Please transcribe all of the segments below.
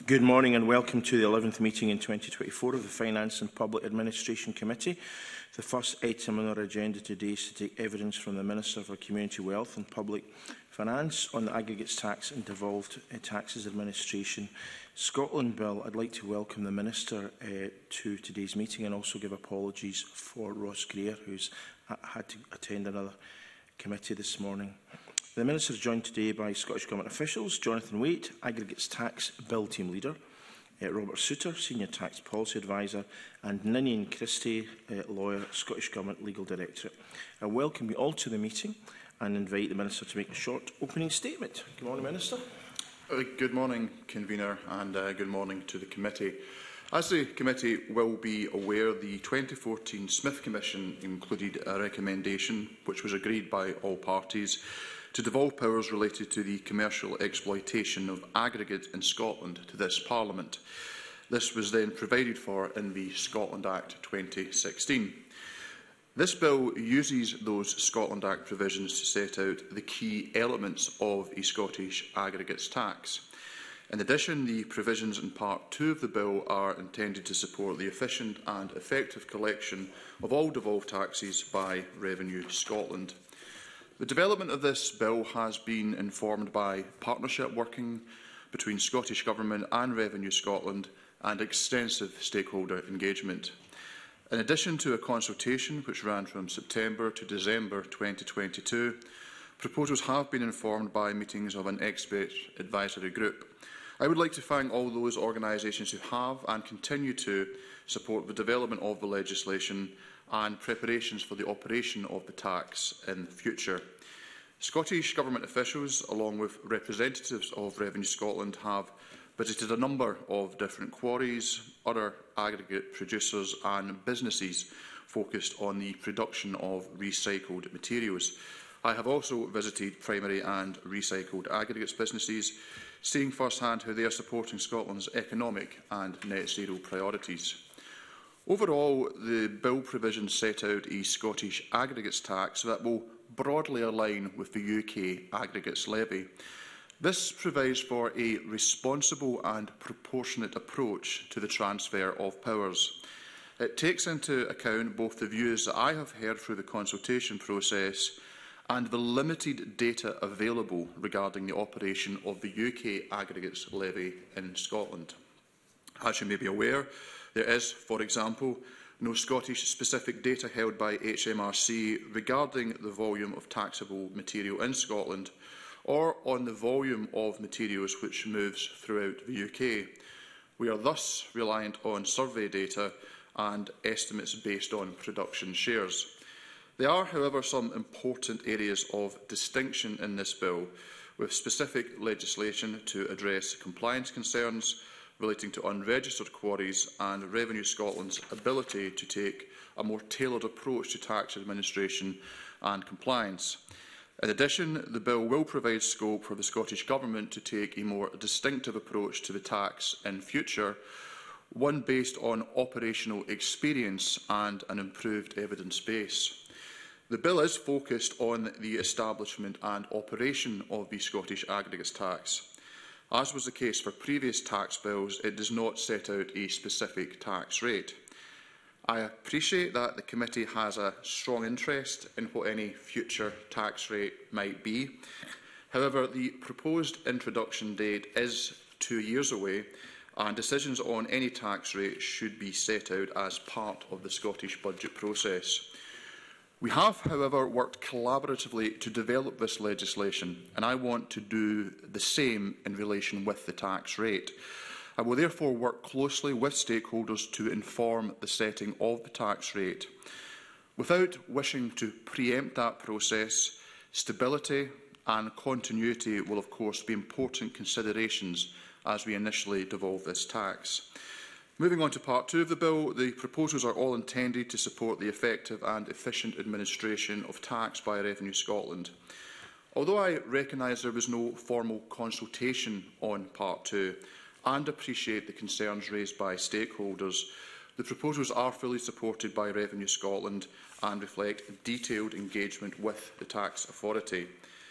Good morning and welcome to the 11th meeting in 2024 of the Finance and Public Administration Committee. The first item on our agenda today is to take evidence from the Minister for Community Wealth and Public Finance on the Aggregates Tax and Devolved Taxes Administration Scotland Bill. I'd like to welcome the Minister to today's meeting and also give apologies for Ross Greer, who's had to attend another committee this morning. The Minister is joined today by Scottish Government officials: Jonathan Waite, Aggregates Tax Bill Team Leader, Robert Souter, Senior Tax Policy Advisor, and Ninian Christie, Lawyer, Scottish Government Legal Directorate. I welcome you all to the meeting and invite the Minister to make a short opening statement. Good morning, Minister. Good morning, Convener, and good morning to the committee. As the committee will be aware, the 2014 Smith Commission included a recommendation which was agreed by all parties to devolve powers related to the commercial exploitation of aggregate in Scotland to this Parliament. This was then provided for in the Scotland Act 2016. This bill uses those Scotland Act provisions to set out the key elements of a Scottish aggregates tax. In addition, the provisions in Part 2 of the bill are intended to support the efficient and effective collection of all devolved taxes by Revenue Scotland. The development of this bill has been informed by partnership working between Scottish Government and Revenue Scotland and extensive stakeholder engagement. In addition to a consultation which ran from September to December 2022, proposals have been informed by meetings of an expert advisory group. I would like to thank all those organisations who have and continue to support the development of the legislation and preparations for the operation of the tax in the future. Scottish Government officials, along with representatives of Revenue Scotland, have visited a number of different quarries, other aggregate producers and businesses focused on the production of recycled materials. I have also visited primary and recycled aggregates businesses, seeing firsthand how they are supporting Scotland's economic and net zero priorities. Overall, the bill provisions set out a Scottish aggregates tax that will broadly align with the UK aggregates levy. This provides for a responsible and proportionate approach to the transfer of powers. It takes into account both the views that I have heard through the consultation process and the limited data available regarding the operation of the UK aggregates levy in Scotland. As you may be aware, there is, for example, no Scottish-specific data held by HMRC regarding the volume of taxable material in Scotland or on the volume of materials which moves throughout the UK. We are thus reliant on survey data and estimates based on production shares. There are, however, some important areas of distinction in this bill, with specific legislation to address compliance concerns relating to unregistered quarries and Revenue Scotland's ability to take a more tailored approach to tax administration and compliance. In addition, the bill will provide scope for the Scottish Government to take a more distinctive approach to the tax in future, one based on operational experience and an improved evidence base. The bill is focused on the establishment and operation of the Scottish aggregates tax. As was the case for previous tax bills, it does not set out a specific tax rate. I appreciate that the committee has a strong interest in what any future tax rate might be. However, the proposed introduction date is 2 years away, and decisions on any tax rate should be set out as part of the Scottish budget process. We have, however, worked collaboratively to develop this legislation, and I want to do the same in relation with the tax rate. I will therefore work closely with stakeholders to inform the setting of the tax rate. Without wishing to preempt that process, stability and continuity will of course be important considerations as we initially devolve this tax. Moving on to Part 2 of the bill, the proposals are all intended to support the effective and efficient administration of tax by Revenue Scotland. Although I recognise there was no formal consultation on Part 2 and appreciate the concerns raised by stakeholders, the proposals are fully supported by Revenue Scotland and reflect detailed engagement with the tax authority.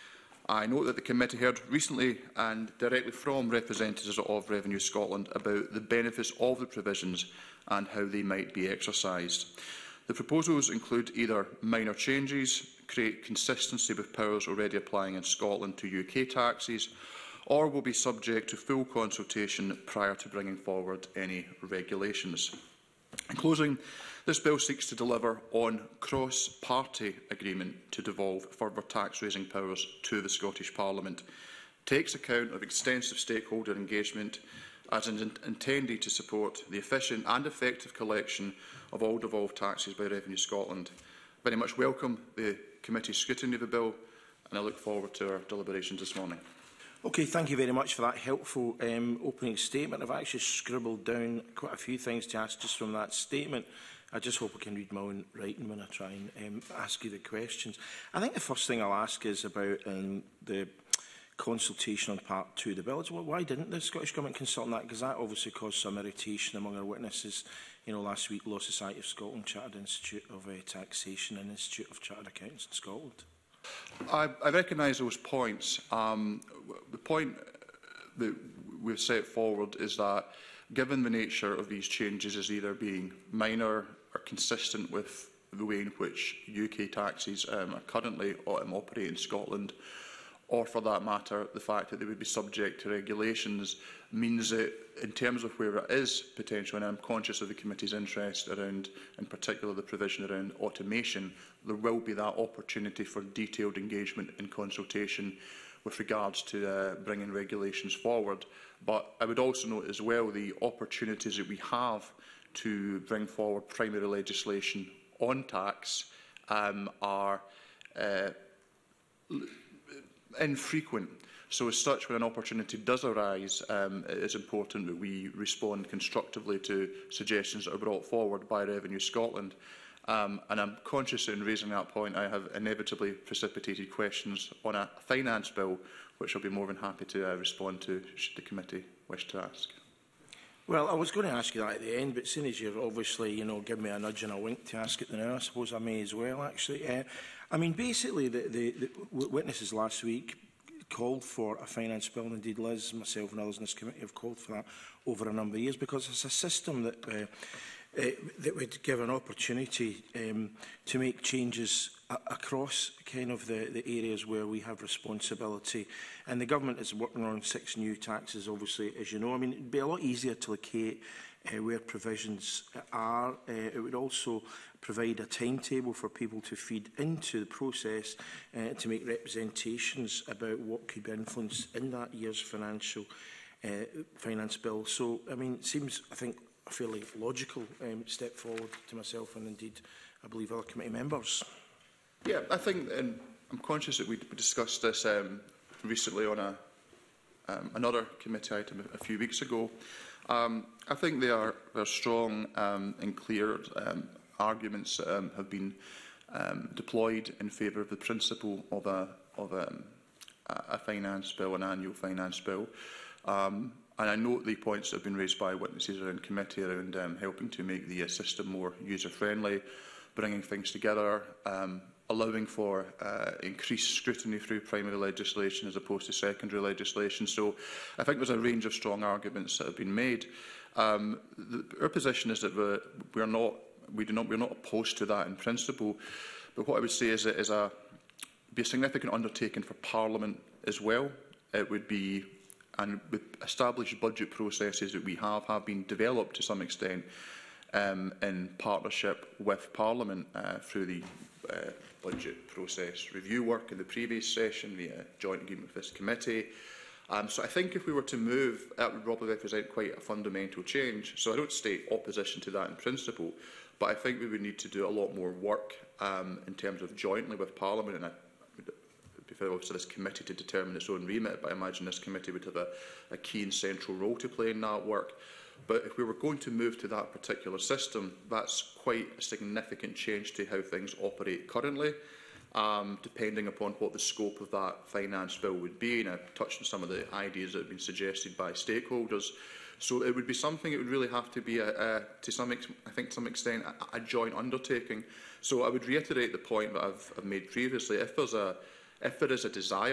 I note that the committee heard recently and directly from representatives of Revenue Scotland about the benefits of the provisions and how they might be exercised. The proposals include either minor changes, create consistency with powers already applying in Scotland to UK taxes, or will be subject to full consultation prior to bringing forward any regulations. In closing, this bill seeks to deliver on cross-party agreement to devolve further tax-raising powers to the Scottish Parliament, takes account of extensive stakeholder engagement as intended to support the efficient and effective collection of all devolved taxes by Revenue Scotland. I very much welcome the committee's scrutiny of the bill, and I look forward to our deliberations this morning. Okay, thank you very much for that helpful opening statement. I've actually scribbled down quite a few things to ask just from that statement. I just hope I can read my own writing when I try and ask you the questions. I think the first thing I'll ask is about the consultation on Part 2 of the bill. Well, why didn't the Scottish Government consult on that? Because that obviously caused some irritation among our witnesses. You know, last week, Law Society of Scotland, Chartered Institute of Taxation and Institute of Chartered Accountants in Scotland. I recognise those points. The point that we've set forward is that, given the nature of these changes as either being minor or consistent with the way in which UK taxes are currently operate in Scotland, or for that matter, the fact that they would be subject to regulations, means that in terms of where it is potential, and I'm conscious of the committee's interest around, in particular, the provision around automation, there will be that opportunity for detailed engagement and consultation with regards to bringing regulations forward. But I would also note as well the opportunities that we have to bring forward primary legislation on tax are infrequent. So as such, when an opportunity does arise, it is important that we respond constructively to suggestions that are brought forward by Revenue Scotland. And I'm conscious in raising that point, I have inevitably precipitated questions on a finance bill, which I'll be more than happy to respond to should the committee wish to ask. Well, I was going to ask you that at the end, but seeing as you're obviously, giving me a nudge and a wink to ask it now, I suppose I may as well, actually. I mean, basically, the witnesses last week called for a finance bill, and indeed Liz, myself and others in this committee have called for that over a number of years, because it's a system that that would give an opportunity to make changes across kind of the areas where we have responsibility. And the government is working on 6 new taxes, obviously, as you know. I mean, it would be a lot easier to locate where provisions are. It would also provide a timetable for people to feed into the process to make representations about what could be influenced in that year's finance bill. So, I mean, it seems, I think, a fairly logical step forward to myself and indeed, I believe, other committee members. Yeah, I think, and I'm conscious that we discussed this recently on another committee item a few weeks ago. I think there are strong and clear arguments that have been deployed in favour of the principle of a finance bill, an annual finance bill. And I note the points that have been raised by witnesses around committee around helping to make the system more user-friendly, bringing things together, allowing for increased scrutiny through primary legislation as opposed to secondary legislation. So I think there's a range of strong arguments that have been made. Our position is that we're not opposed to that in principle, but what I would say is it be a significant undertaking for Parliament as well. It would be, and with established budget processes that we have been developed to some extent in partnership with Parliament through the budget process review work in the previous session, the joint agreement with this committee. So I think if we were to move, that would probably represent quite a fundamental change. So I don't state opposition to that in principle, but I think we would need to do a lot more work in terms of jointly with Parliament, and obviously this committee to determine its own remit, but I imagine this committee would have a key and central role to play in that work. But if we were going to move to that particular system, that's quite a significant change to how things operate currently, depending upon what the scope of that finance bill would be. And I've touched on some of the ideas that have been suggested by stakeholders. So it would be something, it would really have to be, to some extent, a joint undertaking. So I would reiterate the point that I've made previously. If there is a desire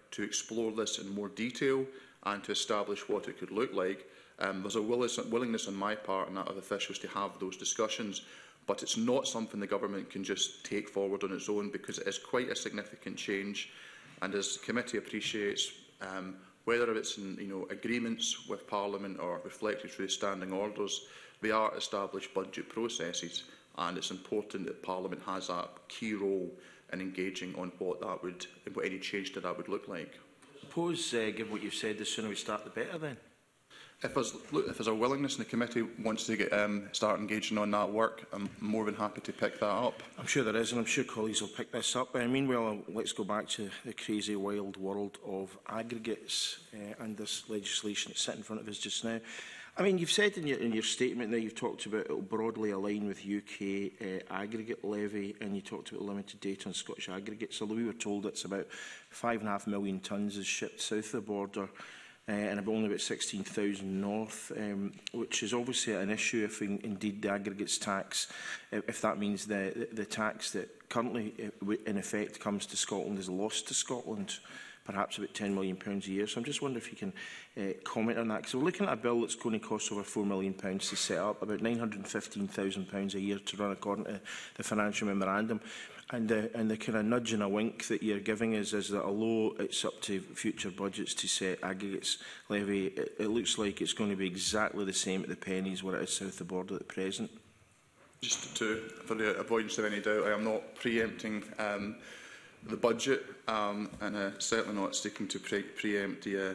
to explore this in more detail and to establish what it could look like. There's a willingness on my part and that of officials to have those discussions, but it's not something the government can just take forward on its own, because it is quite a significant change. And as the committee appreciates, whether it's in agreements with Parliament or reflected through standing orders, they are established budget processes, and it's important that Parliament has a key role in engaging on what any change to that would look like. I suppose, given what you've said, the sooner we start, the better then. If there's a willingness and the committee wants to start engaging on that work, I'm more than happy to pick that up. I'm sure there is, and I'm sure colleagues will pick this up. Meanwhile, let's go back to the crazy, wild world of aggregates and this legislation that's sitting in front of us just now. I mean, you've said in your statement that you've talked about it will broadly align with UK aggregate levy, and you talked about limited data on Scottish aggregates, although we were told it's about 5.5 million tonnes is shipped south of the border, and only about 16,000 north, which is obviously an issue if indeed the aggregates tax, if that means the tax that currently in effect comes to Scotland is lost to Scotland, perhaps about £10 million a year. So I'm just wondering if you can comment on that, because we're looking at a bill that's going to cost over £4 million to set up, about £915,000 a year to run according to the financial memorandum. And the kind of nudge and a wink that you're giving us is that although it's up to future budgets to set aggregates levy, it looks like it's going to be exactly the same at the pennies where it is south of the border at present. Just for the avoidance of any doubt, I am not preempting the budget, and certainly not seeking to preempt the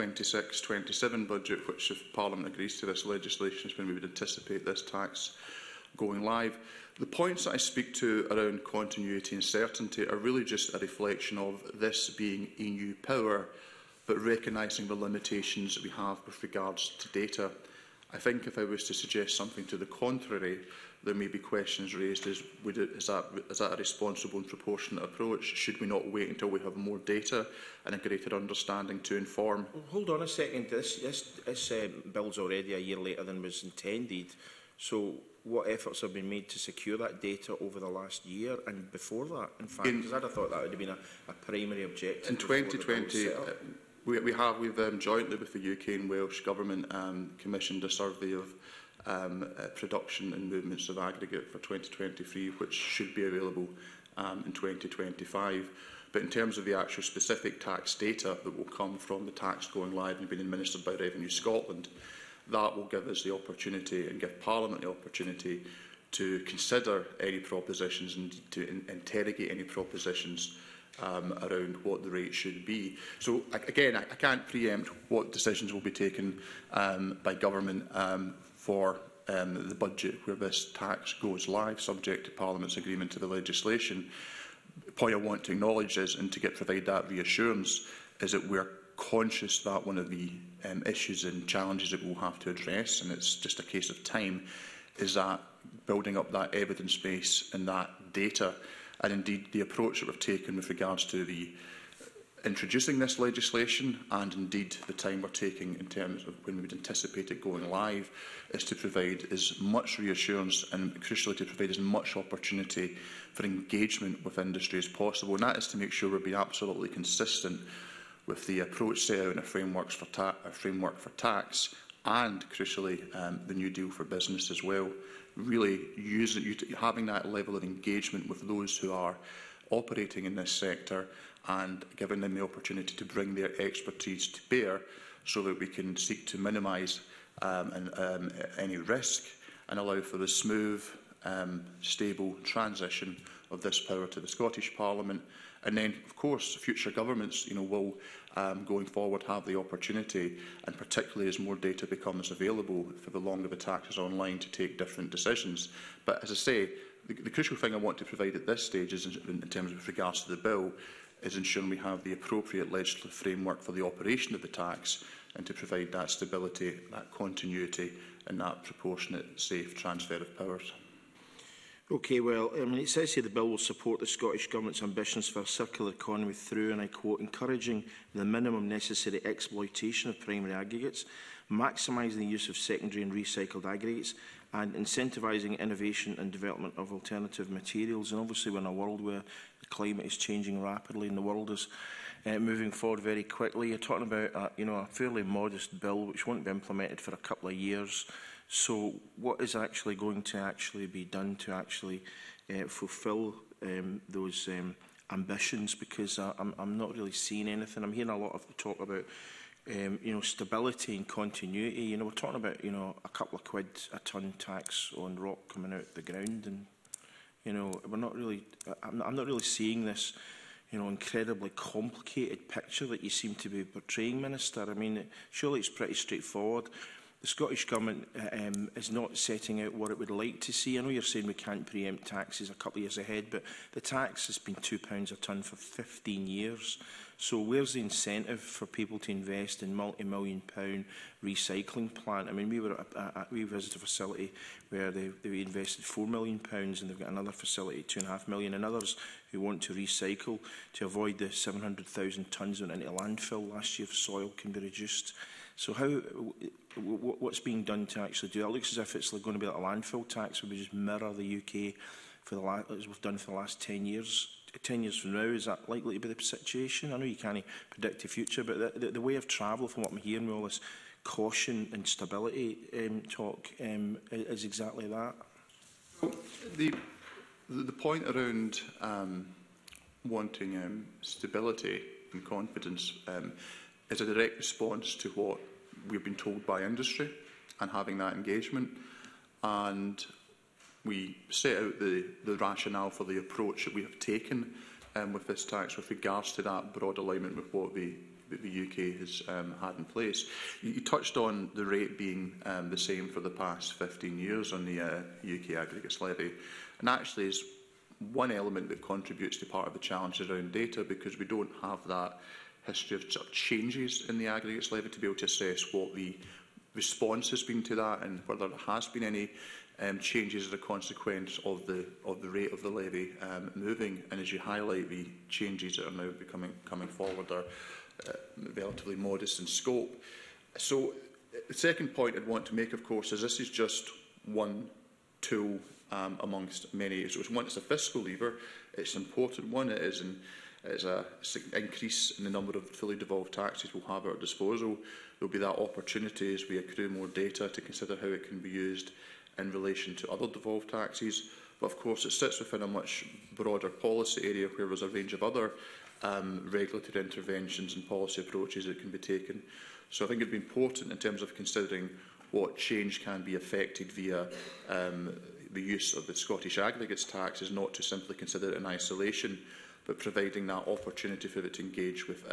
26-27 budget, which, if Parliament agrees to this legislation, is when we would anticipate this tax going live. The points that I speak to around continuity and certainty are really just a reflection of this being a new power, but recognising the limitations that we have with regards to data. I think if I was to suggest something to the contrary, there may be questions raised is that a responsible and proportionate approach? Should we not wait until we have more data and a greater understanding to inform? Well, hold on a second. This bill's already a year later than was intended. So what efforts have been made to secure that data over the last year and before that? In fact, because I'd have thought that would have been a primary objective. In 2020, we've jointly with the UK and Welsh Government commissioned a survey of production and movements of aggregate for 2023, which should be available in 2025. But in terms of the actual specific tax data that will come from the tax going live and being administered by Revenue Scotland, that will give us the opportunity and give Parliament the opportunity to consider any propositions and to interrogate any propositions around what the rate should be. So again, I can't preempt what decisions will be taken by government for the budget where this tax goes live, subject to Parliament's agreement to the legislation. The point I want to acknowledge is, and to provide that reassurance, is that we're conscious that one of the issues and challenges that we'll have to address, and it's just a case of time, is that building up that evidence base and that data, and indeed the approach that we've taken with regards to the introducing this legislation, and indeed the time we're taking in terms of when we would anticipate it going live, is to provide as much reassurance and, crucially, to provide as much opportunity for engagement with industry as possible. And that is to make sure we're being absolutely consistent with the approach set out in a framework for tax, and, crucially, the new deal for business as well. Really having that level of engagement with those who are operating in this sector and giving them the opportunity to bring their expertise to bear, so that we can seek to minimise any risk and allow for the smooth, stable transition of this power to the Scottish Parliament. And then, of course, future governments will, going forward, have the opportunity, and particularly as more data becomes available for the longer the tax is online, to take different decisions. But as I say, the crucial thing I want to provide at this stage is, in terms of regards to the bill, is ensuring we have the appropriate legislative framework for the operation of the tax, and to provide that stability, that continuity and that proportionate, safe transfer of powers. Okay, well, it says here the bill will support the Scottish Government's ambitions for a circular economy through, and I quote, encouraging the minimum necessary exploitation of primary aggregates, maximising the use of secondary and recycled aggregates, and incentivising innovation and development of alternative materials. And obviously we're in a world where the climate is changing rapidly and the world is moving forward very quickly. You're talking about a fairly modest bill which won't be implemented for a couple of years. So what is actually going to be done to fulfil those ambitions? Because I'm not really seeing anything. I'm hearing a lot of talk about stability and continuity. We're talking about a couple of quid a tonne tax on rock coming out the ground, and we're not really. I'm not really seeing this incredibly complicated picture that you seem to be portraying, Minister. I mean, surely it's pretty straightforward. The Scottish Government is not setting out what it would like to see. I know you're saying we can't preempt taxes a couple of years ahead, but the tax has been £2 a tonne for 15 years. So where's the incentive for people to invest in multi-million-pound recycling plant? I mean, we visited a facility where they invested £4 million, and they've got another facility, £2.5 million, and others who want to recycle to avoid the 700,000 tonnes went into landfill last year if soil can be reduced. So what's being done to actually do that? It looks as if it's going to be like a landfill tax, where we just mirror the UK as we've done for the last 10 years. 10 years from now, is that likely to be the situation? I know you can't predict the future, but the way of travel, from what I'm hearing with all this caution and stability talk, is exactly that. The point around wanting stability and confidence is a direct response to what we've been told by industry and having that engagement. And we set out the rationale for the approach that we have taken with this tax with regards to that broad alignment with what the UK has had in place. You touched on the rate being the same for the past 15 years on the UK aggregates levy, and actually is one element that contributes to part of the challenge around data, because we don't have that history of sort of changes in the aggregates levy to be able to assess what the response has been to that and whether there has been any changes as a consequence of the rate of the levy moving. And as you highlight, the changes that are now coming forward are relatively modest in scope. So the second point I'd want to make, of course, is this is just one tool amongst many. So it's a fiscal lever. It's an important one. It is an increase in the number of fully devolved taxes we'll have at our disposal. There will be that opportunity as we accrue more data to consider how it can be used in relation to other devolved taxes. But of course it sits within a much broader policy area where there's a range of other regulatory interventions and policy approaches that can be taken. So I think it would be important in terms of considering what change can be affected via the use of the Scottish aggregates tax, is not to simply consider it in isolation, but providing that opportunity for it to engage with,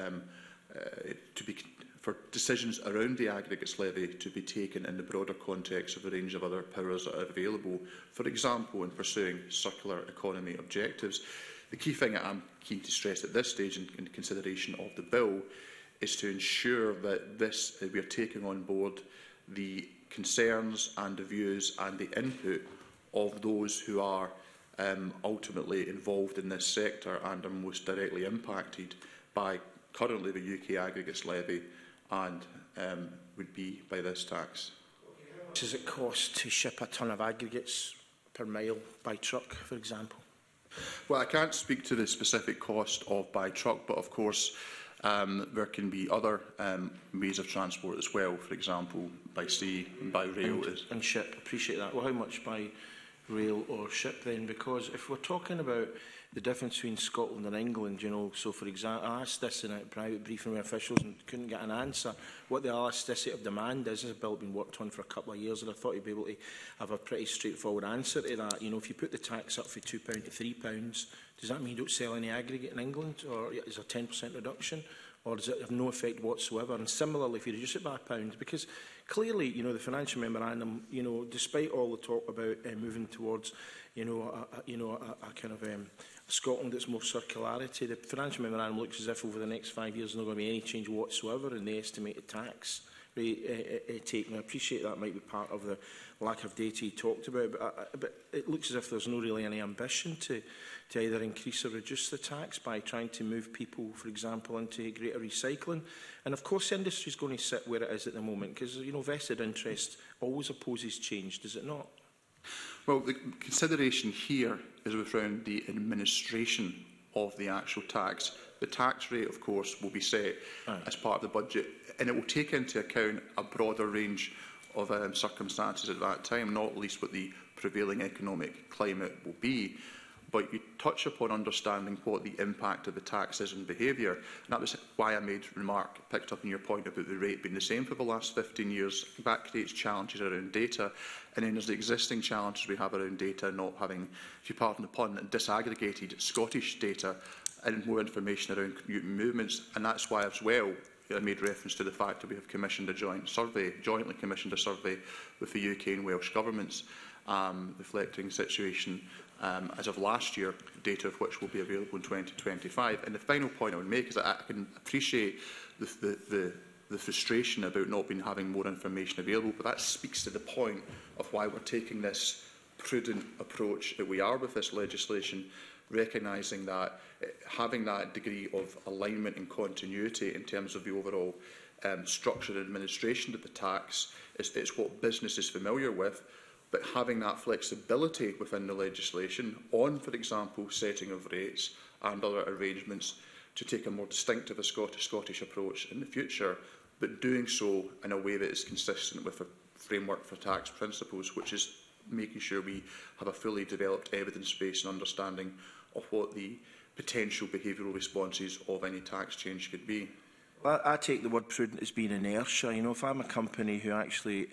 for decisions around the aggregates levy to be taken in the broader context of a range of other powers that are available, for example, in pursuing circular economy objectives. The key thing that I'm keen to stress at this stage in consideration of the bill is to ensure that we are taking on board the concerns and the views and the input of those who are ultimately involved in this sector and are most directly impacted by currently the UK aggregates levy and would be by this tax. What does it cost to ship a tonne of aggregates per mile by truck, for example? Well, I can't speak to the specific cost of by truck, but of course there can be other ways of transport as well, for example by sea and by rail. And ship, appreciate that. Well, how much by rail or ship then? Because if we're talking about the difference between Scotland and England, so for example, I asked this in a private briefing with officials and couldn't get an answer. What the elasticity of demand is. This bill has been worked on for a couple of years, and I thought you'd be able to have a pretty straightforward answer to that. If you put the tax up from £2 to £3, does that mean you don't sell any aggregate in England, or is there a 10% reduction, or does it have no effect whatsoever? And similarly, if you reduce it by £1, because clearly, the financial memorandum, despite all the talk about moving towards, a kind of Scotland that's more circularity, the financial memorandum looks as if over the next 5 years there's not going to be any change whatsoever in the estimated tax rate taken. I appreciate that might be part of the lack of data you talked about, but it looks as if there's not really any ambition to either increase or reduce the tax by trying to move people, for example, into greater recycling. And of course the industry is going to sit where it is at the moment, because vested interest always opposes change, does it not? Well, the consideration here is around the administration of the actual tax, The tax rate, of course, will be set as part of the budget, and it will take into account a broader range of circumstances at that time, not least what the prevailing economic climate will be. But you touch upon understanding what the impact of the tax is on behaviour. And that was why I made remark, picked up on your point about the rate being the same for the last 15 years. That creates challenges around data. And then there's the existing challenges we have around data, not having, if you pardon the pun, disaggregated Scottish data and more information around commute movements. And that's why, as well, I made reference to the fact that we have commissioned a jointly commissioned a survey with the UK and Welsh governments, reflecting the situation as of last year, data of which will be available in 2025. And the final point I would make is that I can appreciate the frustration about not having more information available, but that speaks to the point of why we're taking this prudent approach that we are with this legislation, recognising that having that degree of alignment and continuity in terms of the overall structure and administration of the tax is what business is familiar with. But having that flexibility within the legislation on, for example, setting of rates and other arrangements to take a more distinctive Scottish approach in the future, but doing so in a way that is consistent with a framework for tax principles, which is making sure we have a fully developed evidence base and understanding of what the potential behavioural responses of any tax change could be. Well, I take the word prudent as being inertia. You know, if I'm a company who actually,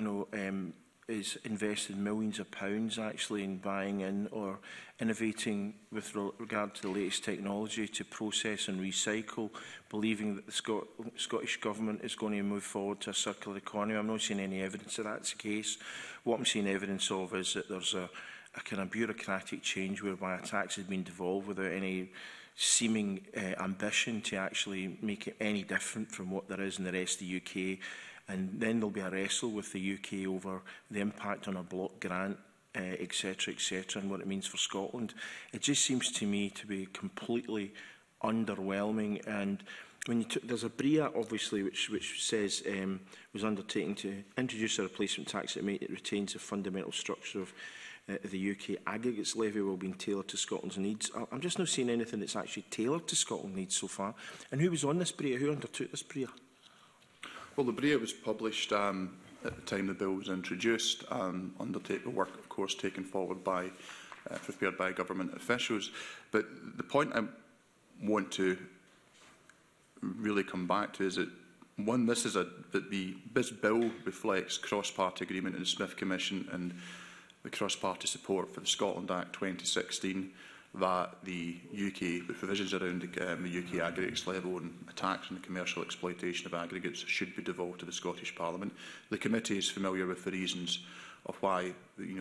is invested millions of pounds actually in buying in or innovating with regard to the latest technology to process and recycle, believing that the Scottish Government is going to move forward to a circular economy. I'm not seeing any evidence that that's the case. What I'm seeing evidence of is that there's a kind of bureaucratic change whereby a tax has been devolved without any seeming ambition to actually make it any different from what there is in the rest of the UK. And then there'll be a wrestle with the UK over the impact on our block grant, etc., and what it means for Scotland. It just seems to me to be completely underwhelming. And when there's a BRIA, obviously, which says was undertaken to introduce a replacement tax that retains the fundamental structure of the UK aggregates levy will be tailored to Scotland's needs. I'm just not seeing anything that's actually tailored to Scotland's needs so far. And who was on this BRIA? Who undertook this BRIA? Well, the BRIA was published at the time the bill was introduced, undertake the work, of course, taken forward by, prepared by government officials. But the point I want to really come back to is that, one, this bill reflects cross-party agreement in the Smith Commission and the cross-party support for the Scotland Act 2016, that the provisions around the UK aggregates level and a tax on the commercial exploitation of aggregates should be devolved to the Scottish Parliament. The committee is familiar with the reasons of why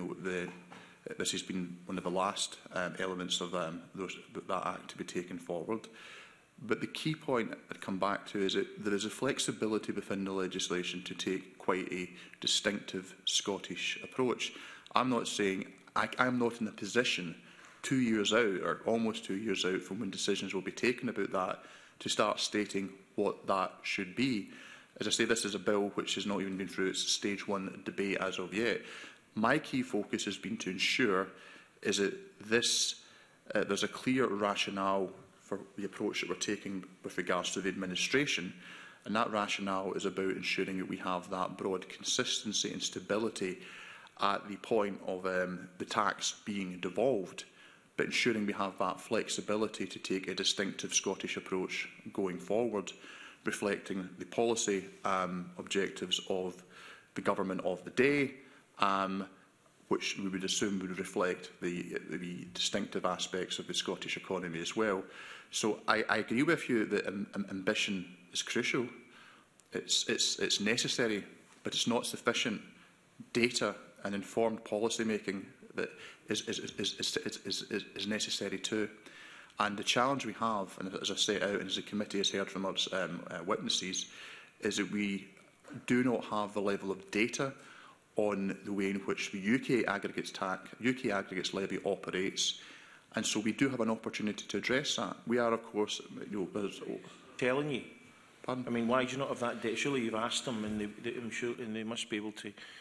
this has been one of the last elements of that Act to be taken forward. But the key point I'd come back to is that there is a flexibility within the legislation to take quite a distinctive Scottish approach. I'm not saying I'm not in a position 2 years out, or almost 2 years out from when decisions will be taken about that, to start stating what that should be. As I say, this is a bill which has not even been through its stage 1 debate as of yet. My key focus has been to ensure is that there's a clear rationale for the approach that we're taking with regards to the administration, and that rationale is about ensuring that we have that broad consistency and stability at the point of the tax being devolved, but ensuring we have that flexibility to take a distinctive Scottish approach going forward, reflecting the policy objectives of the government of the day, which we would assume would reflect the distinctive aspects of the Scottish economy as well. So I agree with you that ambition is crucial. It's necessary, but it's not sufficient. Data and informed policy making that is necessary too. And the challenge we have, and as I set out and as the committee has heard from us witnesses, is that we do not have the level of data on the way in which the UK aggregates levy operates, and so we do have an opportunity to address that. We are, of course, telling you. Pardon? I mean, why do you not have that data? Surely you've asked them, and I'm sure, and they must be able to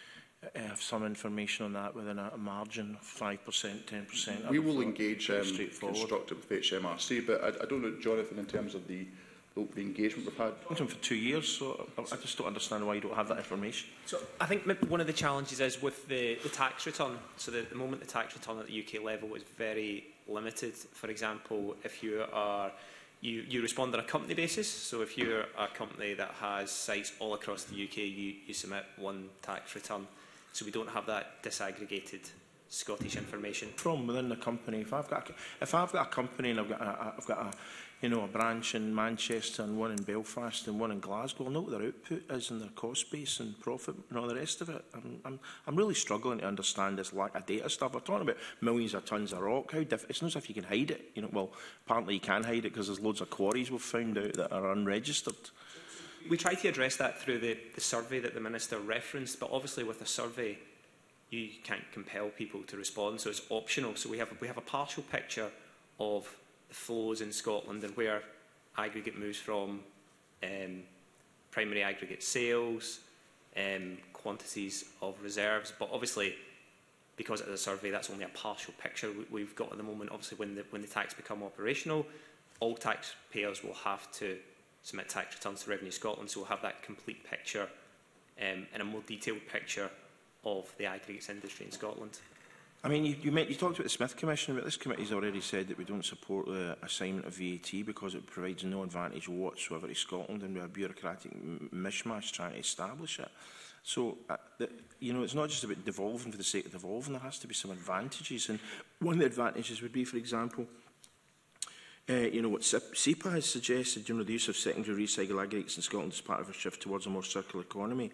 have some information on that within a margin of 5%, 10%? We will engage constructive with HMRC, but I don't know, Jonathan, in terms of the engagement we've had. I've been for 2 years, so I just don't understand why you don't have that information. So I think one of the challenges is with the tax return. So the moment the tax return at the UK level is very limited. For example, if you are you respond on a company basis. So if you're a company that has sites all across the UK, you submit one tax return. So we don't have that disaggregated Scottish information. From within the company, if I've got a company and I've got a a branch in Manchester and one in Belfast and one in Glasgow, I know what their output is and their cost base and profit and all the rest of it. I'm really struggling to understand this lack of data stuff. We're talking about millions of tonnes of rock. It's not as if you can hide it. Well, apparently you can hide it because there's loads of quarries we've found out that are unregistered. We try to address that through the survey that the Minister referenced, but obviously with a survey you can't compel people to respond, so it's optional. So we have a partial picture of the flows in Scotland and where aggregate moves from, primary aggregate sales, quantities of reserves. But obviously, because it's a survey, that's only a partial picture we've got at the moment. Obviously, when the tax become operational, all taxpayers will have to submit tax returns to Revenue Scotland, so we'll have that complete picture and a more detailed picture of the aggregates industry in Scotland. I mean, you talked about the Smith Commission, but this committee's already said that we don't support the assignment of VAT because it provides no advantage whatsoever to Scotland, and we're a bureaucratic mishmash trying to establish it. So, it's not just about devolving for the sake of devolving. There has to be some advantages, and one of the advantages would be, for example, what SEPA has suggested, the use of secondary recycled aggregates in Scotland as part of a shift towards a more circular economy.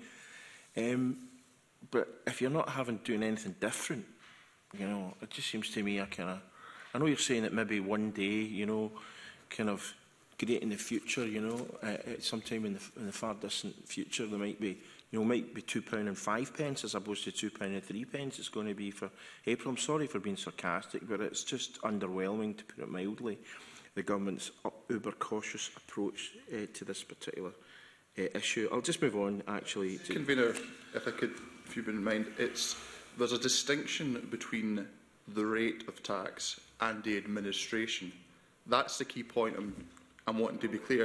But if you're not doing anything different, it just seems to me I know you're saying that maybe one day, kind of great in the future, at sometime in the far distant future, there might be, might be £2.05 as opposed to £2.03 it's going to be for April. I'm sorry for being sarcastic, but it's just underwhelming, to put it mildly, the government's uber cautious approach to this particular issue. I'll just move on, actually. Convener, if you wouldn't mind, there's a distinction between the rate of tax and the administration. That's the key point I'm wanting to be clear.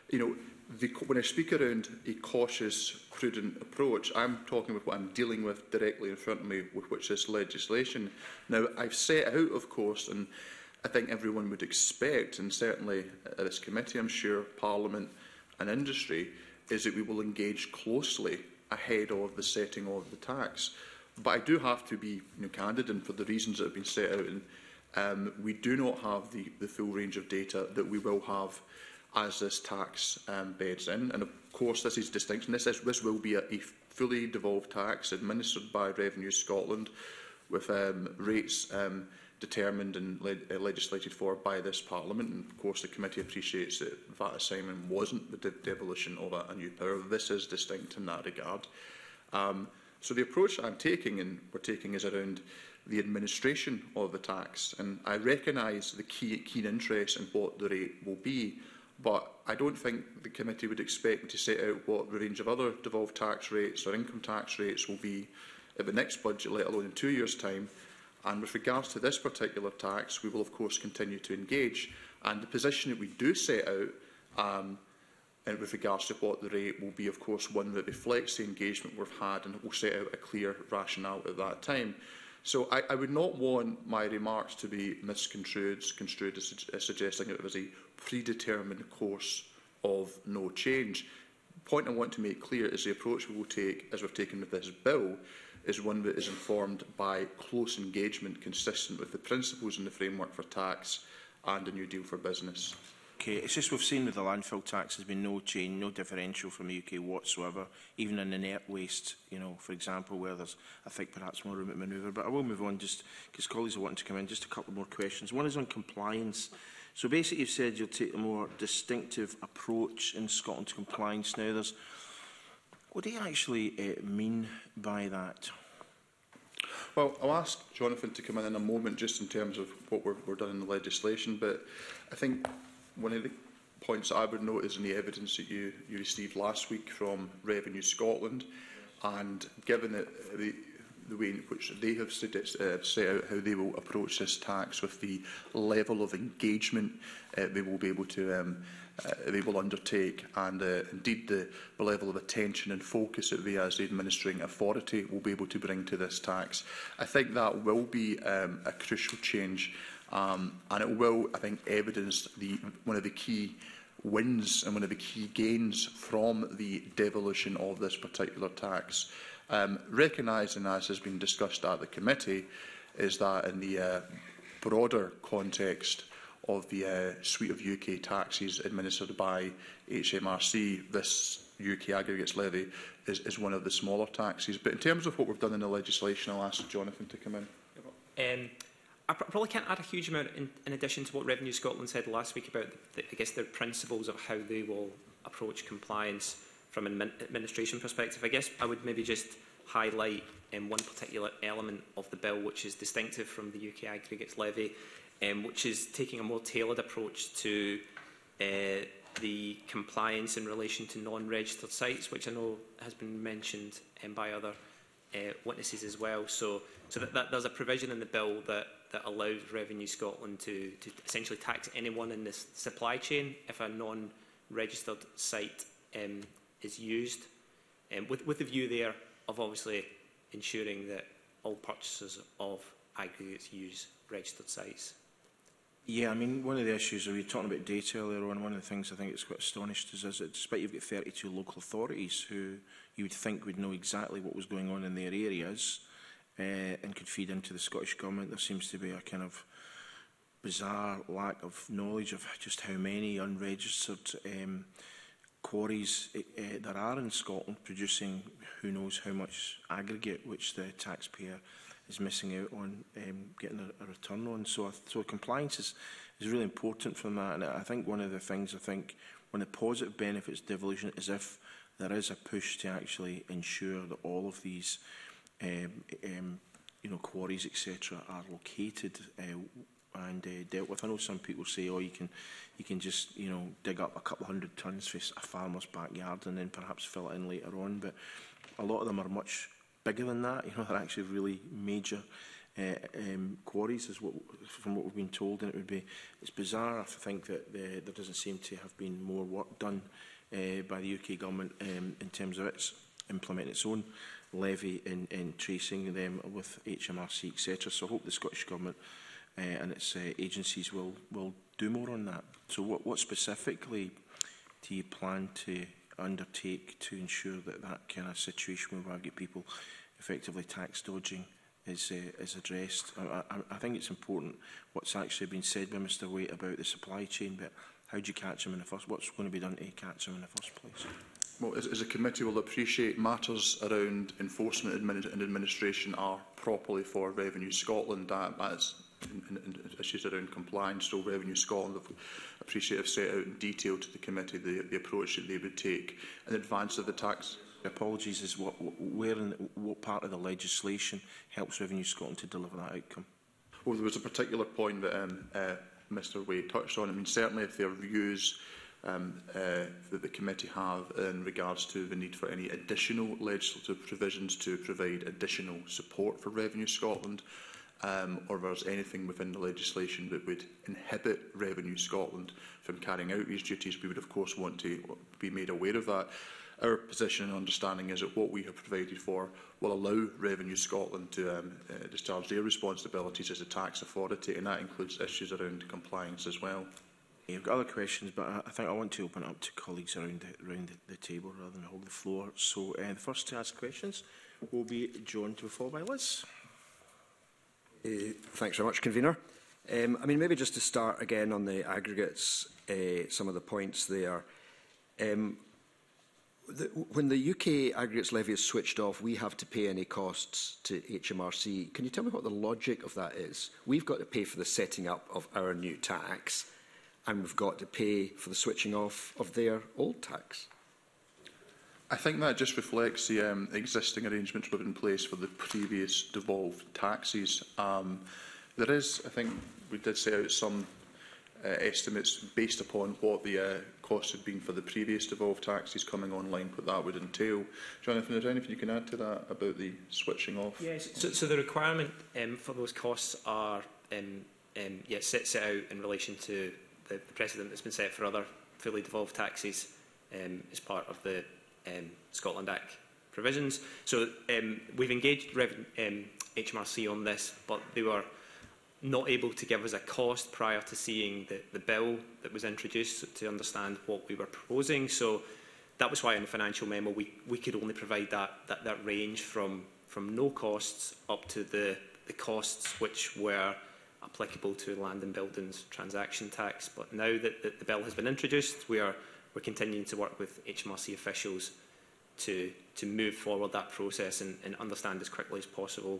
When I speak around a cautious, prudent approach, I'm talking about what I'm dealing with directly in front of me, with which is legislation. Now, I've set out, of course, and I think everyone would expect, and certainly at this committee, I'm sure, Parliament and industry, is that we will engage closely ahead of the setting of the tax. But I do have to be candid, and for the reasons that have been set out, we do not have the full range of data that we will have as this tax beds in. And of course, this is distinction. This will be a fully devolved tax administered by Revenue Scotland, with rates determined and legislated for by this Parliament. And of course, the committee appreciates that VAT assignment wasn't the devolution of a new power. This is distinct in that regard. So the approach I'm taking, and we're taking, is around the administration of the tax. And I recognise the keen interest in what the rate will be, but I don't think the committee would expect me to set out what the range of other devolved tax rates or income tax rates will be at the next budget, let alone in 2 years' time. And with regards to this particular tax, we will of course continue to engage. And the position that we do set out and with regards to what the rate will be, of course, one that reflects the engagement we've had, and will set out a clear rationale at that time. So I would not want my remarks to be construed as suggesting that there is a predetermined course of no change. The point I want to make clear is the approach we will take, as we've taken with this bill, is one that is informed by close engagement consistent with the principles in the framework for tax and a new deal for business. Okay, it's just we've seen with the landfill tax there's been no change, no differential from the UK whatsoever, even in inert waste, for example, where there's, I think, perhaps more room at manoeuvre. But I will move on just because colleagues are wanting to come in. Just a couple more questions. One is on compliance. So basically you've said you'll take a more distinctive approach in Scotland to compliance. Now, what do you actually mean by that? Well, I'll ask Jonathan to come in a moment just in terms of what we're done in the legislation, but I think one of the points that I would note is in the evidence that you received last week from Revenue Scotland, and given that the way in which they have set out how they will approach this tax, with the level of engagement they will be able to they will undertake, and indeed the level of attention and focus that they, as the administering authority, will be able to bring to this tax. I think that will be a crucial change, and it will, I think, evidence one of the key wins and one of the key gains from the devolution of this particular tax. Recognising, as has been discussed at the committee, is that in the broader context of the suite of UK taxes administered by HMRC, this UK aggregates levy is one of the smaller taxes. But in terms of what we've done in the legislation, I'll ask Jonathan to come in. I probably can't add a huge amount in addition to what Revenue Scotland said last week about, I guess, their principles of how they will approach compliance from an administration perspective. I guess I would maybe just highlight one particular element of the bill which is distinctive from the UK aggregates levy, which is taking a more tailored approach to the compliance in relation to non-registered sites, which I know has been mentioned by other witnesses as well. So that there's a provision in the bill that allows Revenue Scotland to essentially tax anyone in this supply chain if a non-registered site is used, with the view there of obviously ensuring that all purchasers of aggregates use registered sites. Yeah, I mean, one of the issues, we were talking about data earlier on, one of the things I think it's quite astonished is that despite you've got 32 local authorities who you would think would know exactly what was going on in their areas and could feed into the Scottish Government, there seems to be a kind of bizarre lack of knowledge of just how many unregistered quarries there are in Scotland, producing who knows how much aggregate, which the taxpayer is missing out on getting a return on. So compliance is really important from that. And I think one of the things, one of the positive benefits of devolution is if there is a push to actually ensure that all of these quarries, etc., are located and dealt with. I know some people say, oh, you can just dig up a couple of 100 tonnes for a farmer's backyard and then perhaps fill it in later on, but a lot of them are much bigger than that. They're actually really major quarries, from what we've been told, and it's bizarre. I think that there doesn't seem to have been more work done by the UK government in terms of its implementing its own levy in tracing them with HMRC, etc. So I hope the Scottish Government and its agencies will do more on that. So what specifically do you plan to undertake to ensure that kind of situation where we get people effectively tax dodging is addressed? I think it's important what's actually been said by Mr Waite about the supply chain, but how do you catch them in the first? What's going to be done to catch them in the first place? Well, as a committee, we'll appreciate matters around enforcement and administration are properly for Revenue Scotland. That's issues around compliance. So Revenue Scotland have set out in detail to the committee the approach that they would take in advance of the tax. Apologies, is what part of the legislation helps Revenue Scotland to deliver that outcome? Well, there was a particular point that Mr Waite touched on. I mean, certainly if there are views that the committee have in regards to the need for any additional legislative provisions to provide additional support for Revenue Scotland, or there's anything within the legislation that would inhibit Revenue Scotland from carrying out these duties, we would of course want to be made aware of that. Our position and understanding is that what we have provided for will allow Revenue Scotland to discharge their responsibilities as a tax authority, and that includes issues around compliance as well. Yeah, I've got other questions, but I think I want to open it up to colleagues around the table rather than hold the floor. So the first to ask questions will be John, to be followed by Liz. Thanks very much, Convener. I mean, maybe just to start again on the aggregates, some of the points there. When the UK aggregates levy is switched off, we have to pay any costs to HMRC. Can you tell me what the logic of that is? We've got to pay for the setting up of our new tax, and we've got to pay for the switching off of their old tax. I think that just reflects the existing arrangements put in place for the previous devolved taxes. There is, I think, we did set out some estimates based upon what the costs had been for the previous devolved taxes coming online, what that would entail. Jonathan, is there anything you can add to that about the switching off? Yes. So the requirement for those costs are set out in relation to the precedent that's been set for other fully devolved taxes as part of the Scotland Act provisions. So we've engaged HMRC on this, but they were not able to give us a cost prior to seeing the bill that was introduced to understand what we were proposing. So that was why in the financial memo we could only provide that range from no costs up to the costs which were applicable to land and buildings transaction tax. But now that the bill has been introduced, we're continuing to work with HMRC officials to move forward that process and understand as quickly as possible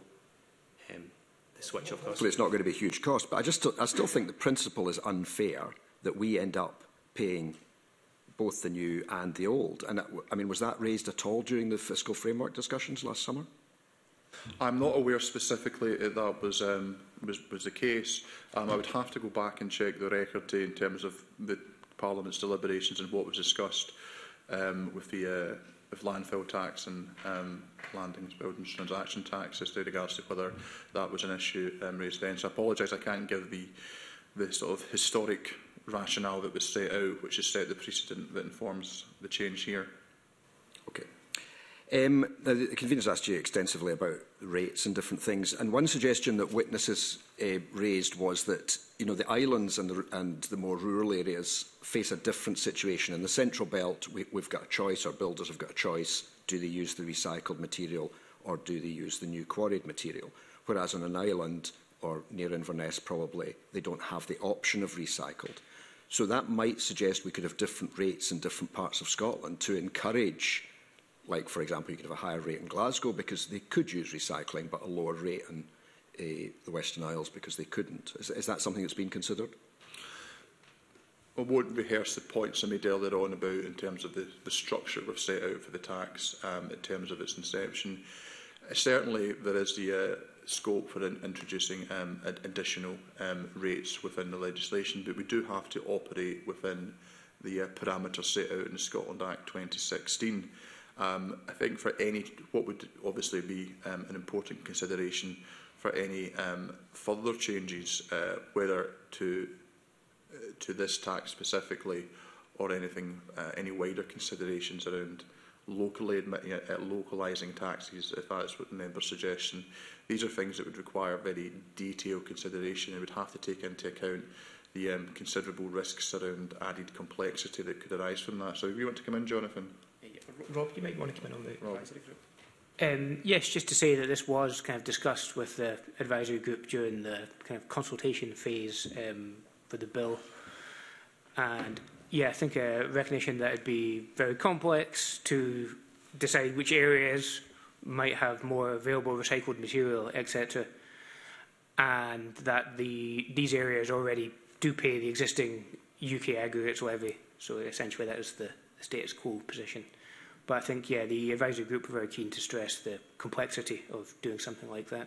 the switch of costs. Hopefully it's not going to be a huge cost, but I still think the principle is unfair that we end up paying both the new and the old. And I mean, was that raised at all during the fiscal framework discussions last summer? I'm not aware specifically that that was the case. I would have to go back and check the record in terms of the Parliament's deliberations and what was discussed with the landfill tax and landings, buildings, transaction tax as to regards to whether that was an issue raised then. So I apologise, I can't give the sort of historic rationale that was set out, which has set the precedent that informs the change here. Okay. Now, the conveners asked you extensively about rates and different things, and one suggestion that witnesses raised was that the islands and the more rural areas face a different situation. In the Central Belt, we've got a choice, our builders have got a choice. Do they use the recycled material or do they use the new quarried material? Whereas on an island, or near Inverness probably, they don't have the option of recycled. So that might suggest we could have different rates in different parts of Scotland to encourage, like, for example, you could have a higher rate in Glasgow because they could use recycling, but a lower rate in the Western Isles because they couldn't. Is that something that's been considered? I won't rehearse the points I made earlier on about in terms of the structure we've set out for the tax in terms of its inception. Certainly there is the scope for introducing additional rates within the legislation, but we do have to operate within the parameters set out in the Scotland Act 2016. I think for what would obviously be an important consideration for any further changes, whether to this tax specifically or anything, any wider considerations around localising taxes, if that's what the member's suggestion. These are things that would require very detailed consideration and would have to take into account the considerable risks around added complexity that could arise from that. So if you want to come in, Jonathan. Rob, you might want to come in on the advisory group. Yes, just to say that this was kind of discussed with the advisory group during the kind of consultation phase for the bill. And yeah, I think a recognition that it'd be very complex to decide which areas might have more available recycled material, etc. And that these areas already do pay the existing UK aggregates levy. So essentially that is the status quo position. But I think, yeah, the advisory group were very keen to stress the complexity of doing something like that.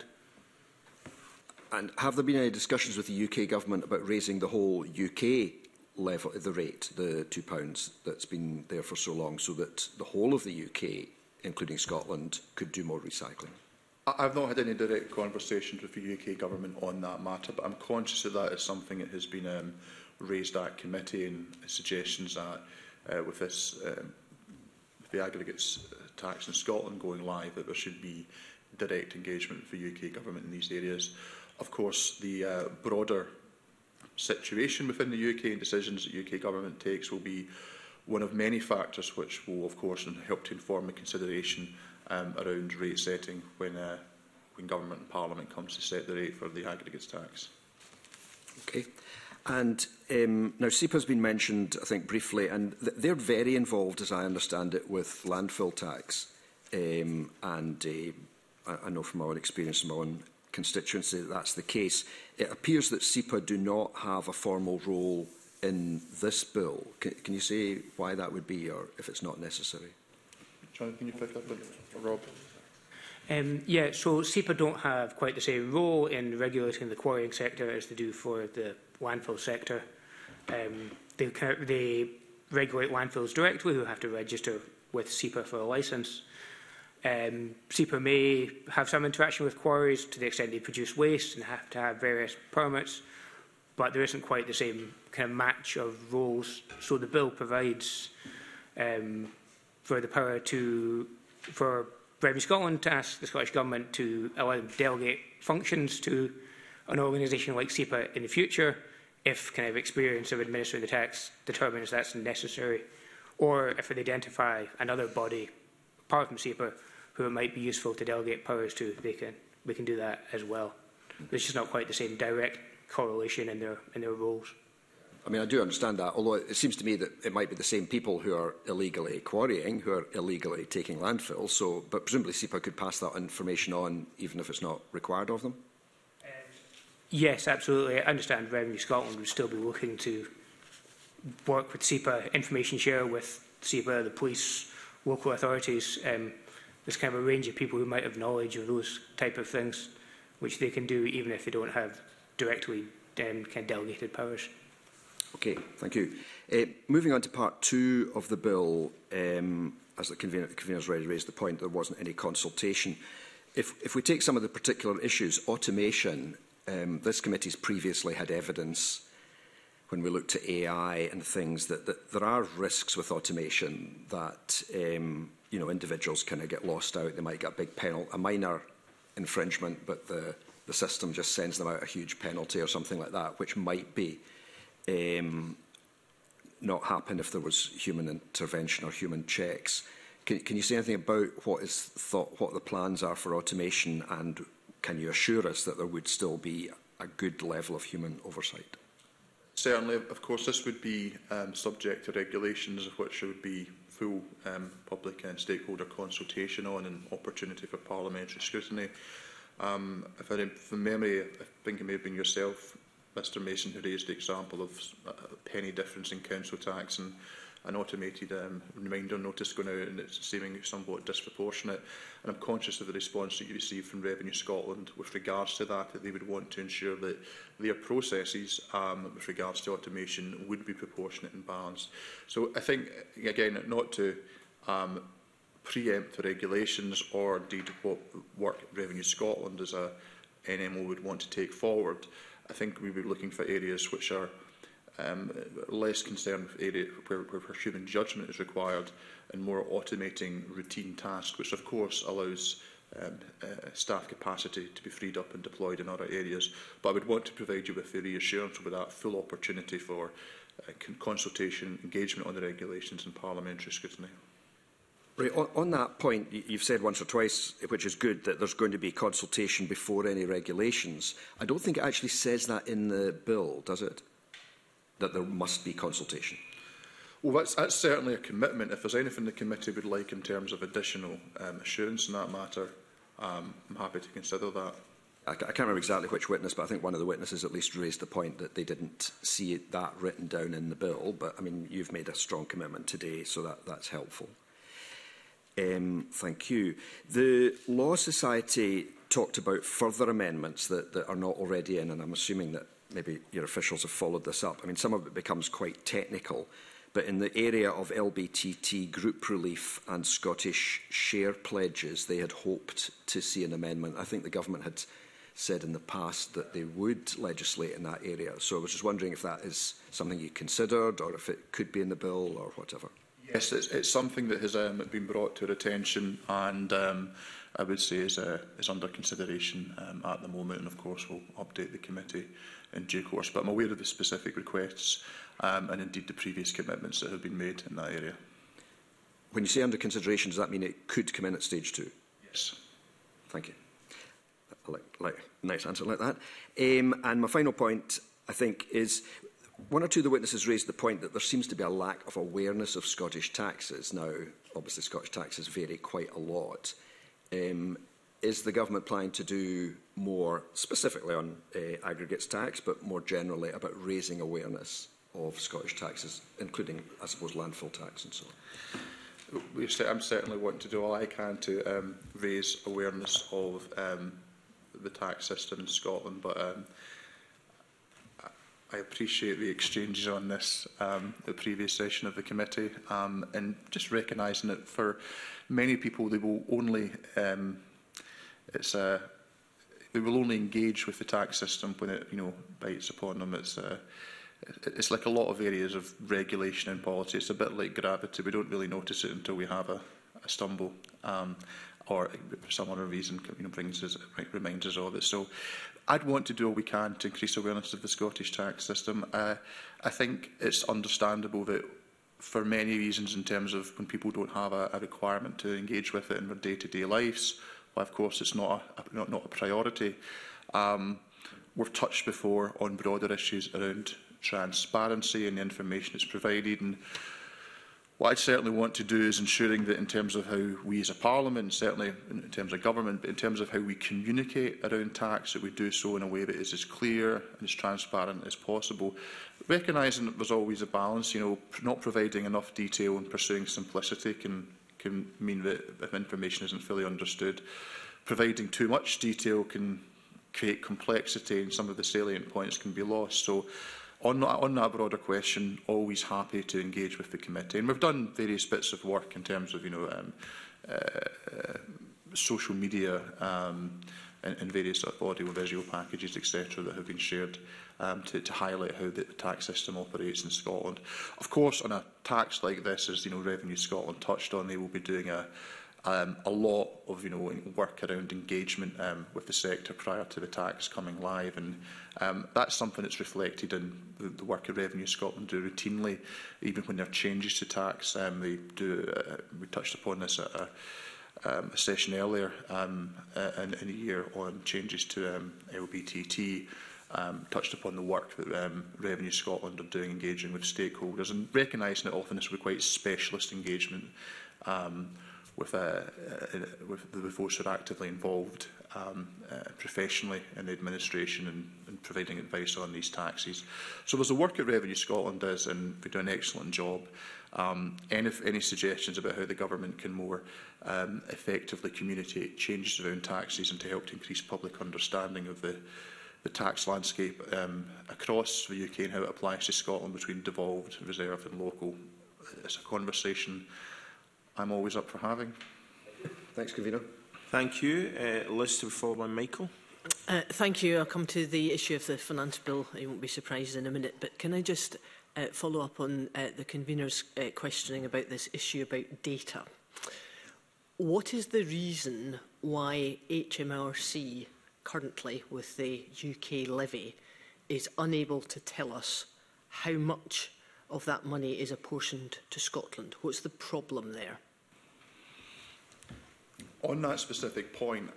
And have there been any discussions with the UK government about raising the whole UK level, the rate, the £2 that's been there for so long, so that the whole of the UK, including Scotland, could do more recycling? I've not had any direct conversations with the UK government on that matter, but I'm conscious that that is something that has been raised at committee, and suggestions that with this the aggregates tax in Scotland going live, that there should be direct engagement for UK government in these areas. Of course, the broader situation within the UK and decisions that UK government takes will be one of many factors which will, of course, help to inform the consideration around rate setting when government and Parliament comes to set the rate for the aggregates tax. Okay. And now SEPA has been mentioned, I think, briefly, and they're very involved, as I understand it, with landfill tax. And I know from my own experience, from my own constituency, that that's the case. It appears that SEPA do not have a formal role in this bill. Can you say why that would be, or if it's not necessary? Jonathan, can you pick up with Rob? Yeah, so SEPA don't have quite the same role in regulating the quarrying sector as they do for the landfill sector. They regulate landfills directly, who have to register with SEPA for a licence. SEPA may have some interaction with quarries to the extent they produce waste and have to have various permits, but there isn't quite the same kind of match of roles. So the bill provides for the power for Revenue Scotland to ask the Scottish Government to allow them to delegate functions to an organisation like SEPA in the future, if kind of experience of administering the tax determines that's necessary, or if they identify another body, apart from SEPA, who it might be useful to delegate powers to, we can do that as well. There's just not quite the same direct correlation in their roles. I mean, I do understand that, although it seems to me that it might be the same people who are illegally quarrying, who are illegally taking landfill, but presumably SEPA could pass that information on even if it's not required of them? Yes, absolutely. I understand Revenue Scotland would still be looking to work with SEPA, information share with SEPA, the police, local authorities. There's kind of a range of people who might have knowledge of those type of things, which they can do even if they don't have directly kind of delegated powers. Okay, thank you. Moving on to part 2 of the bill, as the convener's already raised the point, there wasn't any consultation. If we take some of the particular issues, automation, this committee's previously had evidence when we looked at AI and things that there are risks with automation that individuals kind of get lost out. They might get a minor infringement, but the system just sends them out a huge penalty or something like that, which might be not happen if there was human intervention or human checks. Can you say anything about what the plans are for automation, and can you assure us that there would still be a good level of human oversight? Certainly, of course, this would be subject to regulations, of which there would be full public and stakeholder consultation on and opportunity for parliamentary scrutiny. From memory, I think it may have been yourself, Mr Mason, who raised the example of a penny difference in council tax and an automated reminder notice going out, and it's seeming somewhat disproportionate. And I'm conscious of the response that you received from Revenue Scotland with regards to that they would want to ensure that their processes with regards to automation would be proportionate and balanced. So I think, again, not to preempt the regulations or indeed what work Revenue Scotland as a NMO would want to take forward, I think we would be looking for areas which are less concerned with areas where human judgment is required and more automating routine tasks, which of course allows staff capacity to be freed up and deployed in other areas. But I would want to provide you with the reassurance with that full opportunity for consultation, engagement on the regulations and parliamentary scrutiny. Right, on that point, you've said once or twice, which is good, that there's going to be consultation before any regulations. I don't think it actually says that in the bill, does it? That there must be consultation. Well, that's certainly a commitment. If there's anything the committee would like in terms of additional assurance in that matter, I'm happy to consider that. I can't remember exactly which witness, but I think one of the witnesses at least raised the point that they didn't see that written down in the bill. But, I mean, you've made a strong commitment today, so that's helpful. Thank you. The Law Society talked about further amendments that are not already in, and I'm assuming that maybe your officials have followed this up. I mean, some of it becomes quite technical, but in the area of LBTT group relief and Scottish share pledges, they had hoped to see an amendment. I think the government had said in the past that they would legislate in that area. So I was just wondering if that is something you considered, or if it could be in the bill, or whatever. Yes, it's something that has been brought to our attention, and I would say is under consideration at the moment, and of course we'll update the committee in due course. But I'm aware of the specific requests and indeed the previous commitments that have been made in that area. When you say under consideration, does that mean it could come in at stage 2? Yes. Thank you. Like a nice answer like that. And my final point, I think, is one or two of the witnesses raised the point that there seems to be a lack of awareness of Scottish taxes. Now, obviously, Scottish taxes vary quite a lot. Is the government planning to do more, specifically on aggregates tax, but more generally about raising awareness of Scottish taxes, including, I suppose, landfill tax and so on? I'm certainly wanting to do all I can to raise awareness of the tax system in Scotland, but I appreciate the exchanges on this the previous session of the committee, and just recognising that for many people they will only they will only engage with the tax system when it bites upon them. It's like a lot of areas of regulation and policy. It's a bit like gravity. We don't really notice it until we have a stumble, or for some other reason reminds us of it. So I'd want to do all we can to increase awareness of the Scottish tax system. I think it's understandable that for many reasons, in terms of when people don't have a requirement to engage with it in their day-to-day lives, well, of course it's not a priority. We've touched before on broader issues around transparency and the information that's provided, and what I'd certainly want to do is ensuring that in terms of how we as a parliament, certainly in terms of government, but in terms of how we communicate around tax, that we do so in a way that is as clear and as transparent as possible. Recognising that there's always a balance, not providing enough detail and pursuing simplicity can mean that if information isn't fully understood. Providing too much detail can create complexity and some of the salient points can be lost. So on that broader question, always happy to engage with the committee. And we've done various bits of work in terms of social media and various sort of audio-visual packages, etc., that have been shared to highlight how the tax system operates in Scotland. Of course, on a tax like this, as Revenue Scotland touched on, they will be doing a lot of work around engagement with the sector prior to the tax coming live, and that's something that's reflected in the work of Revenue Scotland do routinely, even when there are changes to tax. They do. We touched upon this at a session earlier in the year on changes to LBTT. Touched upon the work that Revenue Scotland are doing, engaging with stakeholders, and recognising that often this will be quite specialist engagement with the folks who are actively involved professionally in the administration and providing advice on these taxes. So there's a work that Revenue Scotland does, and they do an excellent job. Any suggestions about how the government can more effectively communicate changes around taxes and to help to increase public understanding of the tax landscape across the UK and how it applies to Scotland between devolved, reserved and local, it's a conversation I'm always up for having. Thanks, Convener. Thank you. Liz, to be followed by Michael. Thank you. I'll come to the issue of the finance bill. You won't be surprised in a minute, but can I just follow up on the convener's questioning about this issue about data? What is the reason why HMRC currently with the UK levy is unable to tell us how much of that money is apportioned to Scotland? What's the problem there? On that specific point,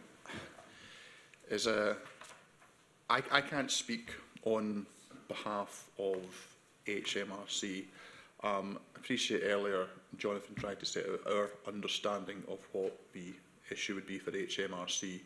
I can't speak on behalf of HMRC. I appreciate earlier Jonathan tried to set out our understanding of what the issue would be for HMRC.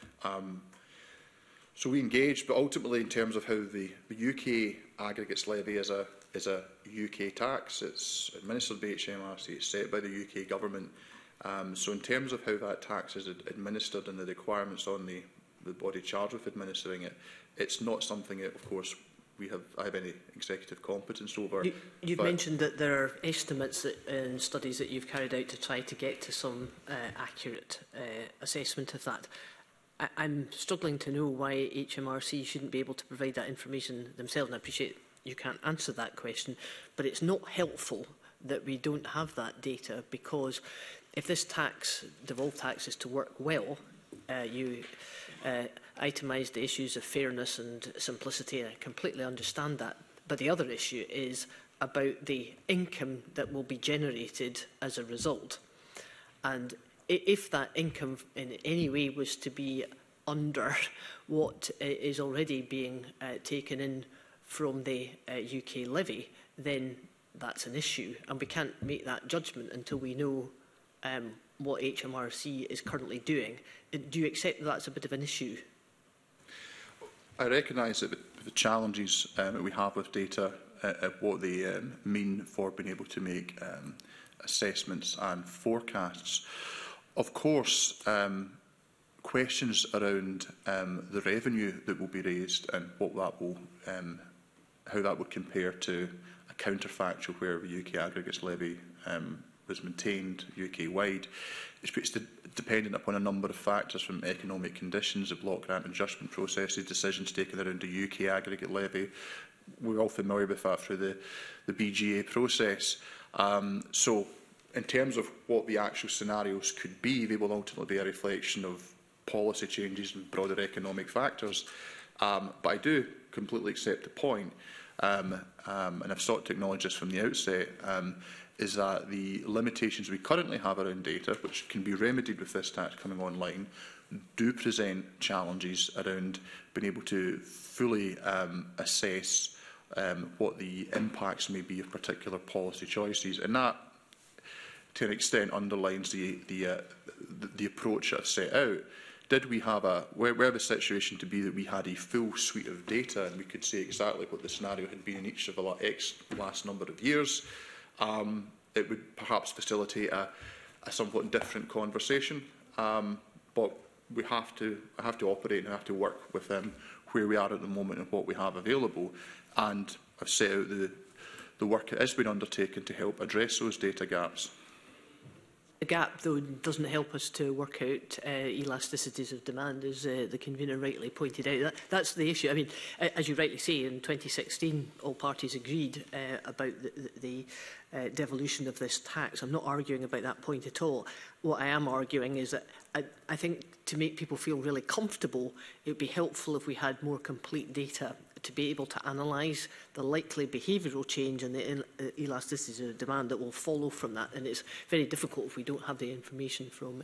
So we engaged, but ultimately in terms of how the UK aggregates levy is a UK tax. It's administered by HMRC, it's set by the UK government. So in terms of how that tax is administered and the requirements on the body charged with administering it, it's not something that, of course, I have any executive competence over. You've mentioned that there are estimates and studies that you've carried out to try to get to some accurate assessment of that. I'm struggling to know why HMRC shouldn't be able to provide that information themselves, and I appreciate you can't answer that question, but it's not helpful that we don't have that data, because if this tax, devolved tax, is to work well, you itemise the issues of fairness and simplicity, and I completely understand that. But the other issue is about the income that will be generated as a result. And if that income in any way was to be under what is already being taken in from the UK levy, then that's an issue. And we can't make that judgment until we know what HMRC is currently doing. Do you accept that that's a bit of an issue? I recognise that the challenges that we have with data, what they mean for being able to make assessments and forecasts. Of course, questions around the revenue that will be raised and what that will how that would compare to a counterfactual where the UK aggregates levy was maintained UK-wide. It's dependent upon a number of factors, from economic conditions, the block grant adjustment processes, decisions taken around the UK aggregate levy. We're all familiar with that through the BGA process. So in terms of what the actual scenarios could be, they will ultimately be a reflection of policy changes and broader economic factors. But I do completely accept the point, and I've sought to acknowledge this from the outset, is that the limitations we currently have around data, which can be remedied with this tax coming online, do present challenges around being able to fully assess what the impacts may be of particular policy choices. And that, to an extent, underlines the approach I've set out. Did we have were the situation to be that we had a full suite of data and we could say exactly what the scenario had been in each of the last number of years, it would perhaps facilitate a somewhat different conversation. But we have to operate and have to work with where we are at the moment and what we have available. And I've set out the work that has been undertaken to help address those data gaps. The gap, though, doesn't help us to work out elasticities of demand, as the convener rightly pointed out. That's the issue. I mean, as you rightly say, in 2016, all parties agreed about the devolution of this tax. I'm not arguing about that point at all. What I am arguing is that I think to make people feel really comfortable, it would be helpful if we had more complete data to be able to analyse the likely behavioural change and the elasticity of demand that will follow from that. And it's very difficult if we don't have the information from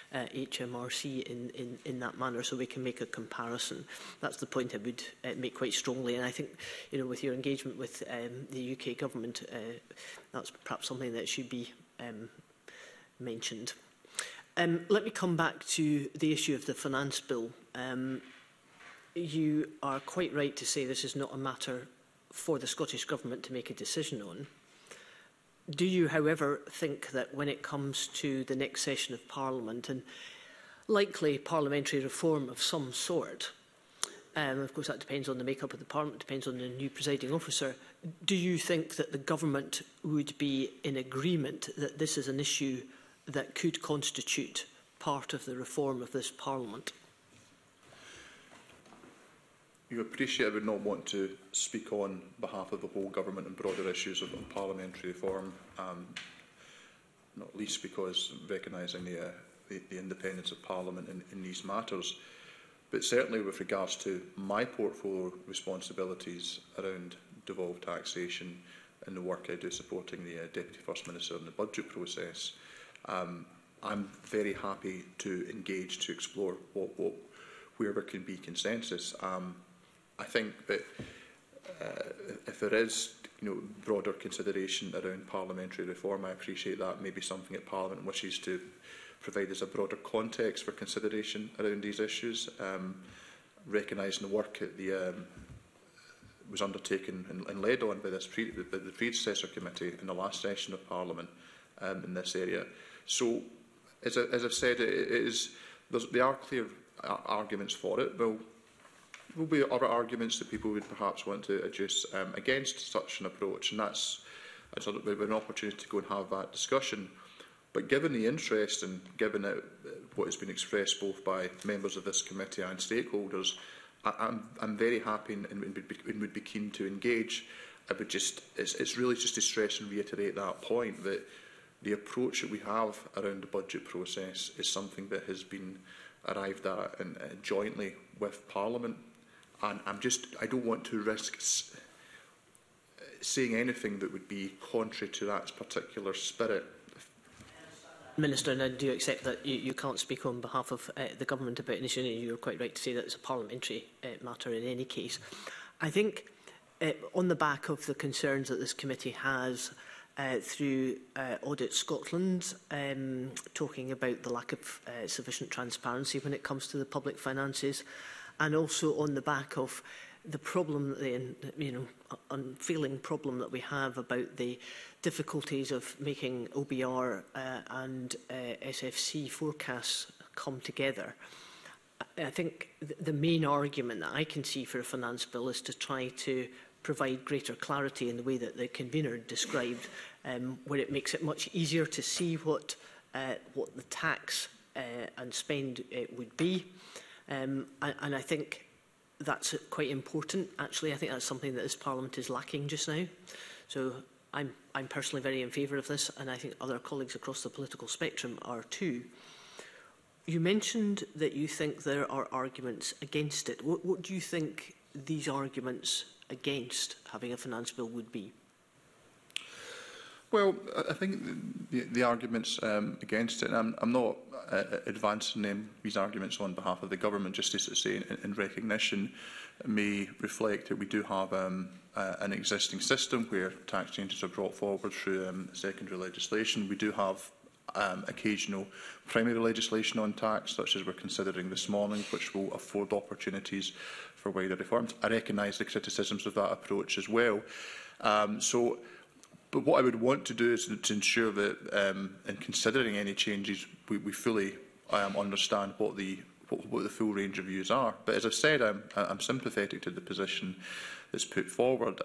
HMRC in that manner, so we can make a comparison. That's the point I would make quite strongly. And I think, you know, with your engagement with the UK government, that's perhaps something that should be mentioned. Let me come back to the issue of the finance bill. You are quite right to say this is not a matter for the Scottish Government to make a decision on. Do you, however, think that when it comes to the next session of Parliament and likely parliamentary reform of some sort, of course that depends on the makeup of the Parliament, depends on the new presiding officer, do you think that the Government would be in agreement that this is an issue that could constitute part of the reform of this Parliament? You appreciate I would not want to speak on behalf of the whole government and broader issues of parliamentary reform, not least because recognising the independence of Parliament in these matters. But certainly with regards to my portfolio responsibilities around devolved taxation and the work I do supporting the Deputy First Minister in the budget process, I'm very happy to engage to explore where there can be consensus. I think that if there is, broader consideration around parliamentary reform, I appreciate that may be something that Parliament wishes to provide as a broader context for consideration around these issues, recognising the work that was undertaken and led on by the predecessor committee in the last session of Parliament in this area. So, as I've said, there are clear arguments for it. There will be other arguments that people would perhaps want to adduce against such an approach, and that's an opportunity to go and have that discussion. But given the interest and given what has been expressed both by members of this committee and stakeholders, I'm very happy and would be keen to engage. It's really just to stress and reiterate that point that the approach that we have around the budget process is something that has been arrived at jointly with Parliament. And I don't want to risk saying anything that would be contrary to that particular spirit. Minister, and I do accept that you can't speak on behalf of the government about an issue, and you're quite right to say that it's a parliamentary matter in any case. I think on the back of the concerns that this committee has through Audit Scotland, talking about the lack of sufficient transparency when it comes to the public finances, and also on the back of the problem, the unfailing problem that we have about the difficulties of making OBR and SFC forecasts come together. I think the main argument that I can see for a finance bill is to try to provide greater clarity in the way that the convener described, where it makes it much easier to see what the tax and spend would be. And I think that's quite important. Actually, I think that's something that this Parliament is lacking just now. So I'm personally very in favour of this, and I think other colleagues across the political spectrum are too. You mentioned that you think there are arguments against it. What do you think these arguments against having a finance bill would be? Well, I think the arguments against it, and I'm not advancing these arguments on behalf of the government, just as to say in recognition, may reflect that we do have an existing system where tax changes are brought forward through secondary legislation. We do have occasional primary legislation on tax, such as we're considering this morning, which will afford opportunities for wider reforms. I recognise the criticisms of that approach as well. But what I would want to do is to ensure that, in considering any changes, we fully understand what the full range of views are. But as I've said, I'm sympathetic to the position that's put forward.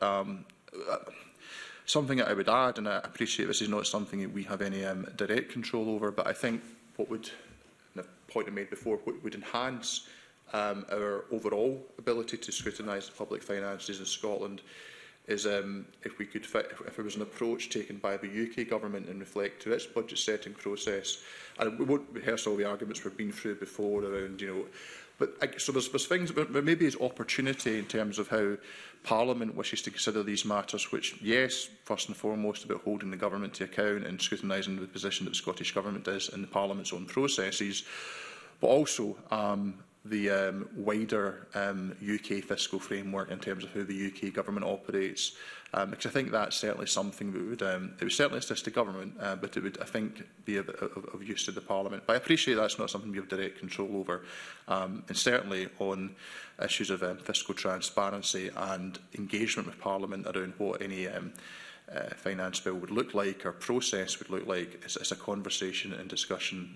Something that I would add, and I appreciate this is not something that we have any direct control over, but I think what would, and the point I made before, what would enhance our overall ability to scrutinise the public finances in Scotland is if there was an approach taken by the UK government and reflect to its budget setting process. And we won't rehearse all the arguments we've been through before around, but so there's things, but maybe it's opportunity in terms of how Parliament wishes to consider these matters, which, yes, first and foremost about holding the government to account and scrutinising the position that the Scottish Government does in the Parliament's own processes, but also the wider UK fiscal framework in terms of how the UK government operates, because I think that's certainly something that would it would certainly assist the government, but it would, I think, be of use to the Parliament. But I appreciate that's not something we have direct control over, and certainly on issues of fiscal transparency and engagement with Parliament around what any finance bill would look like or process would look like. It's a conversation and discussion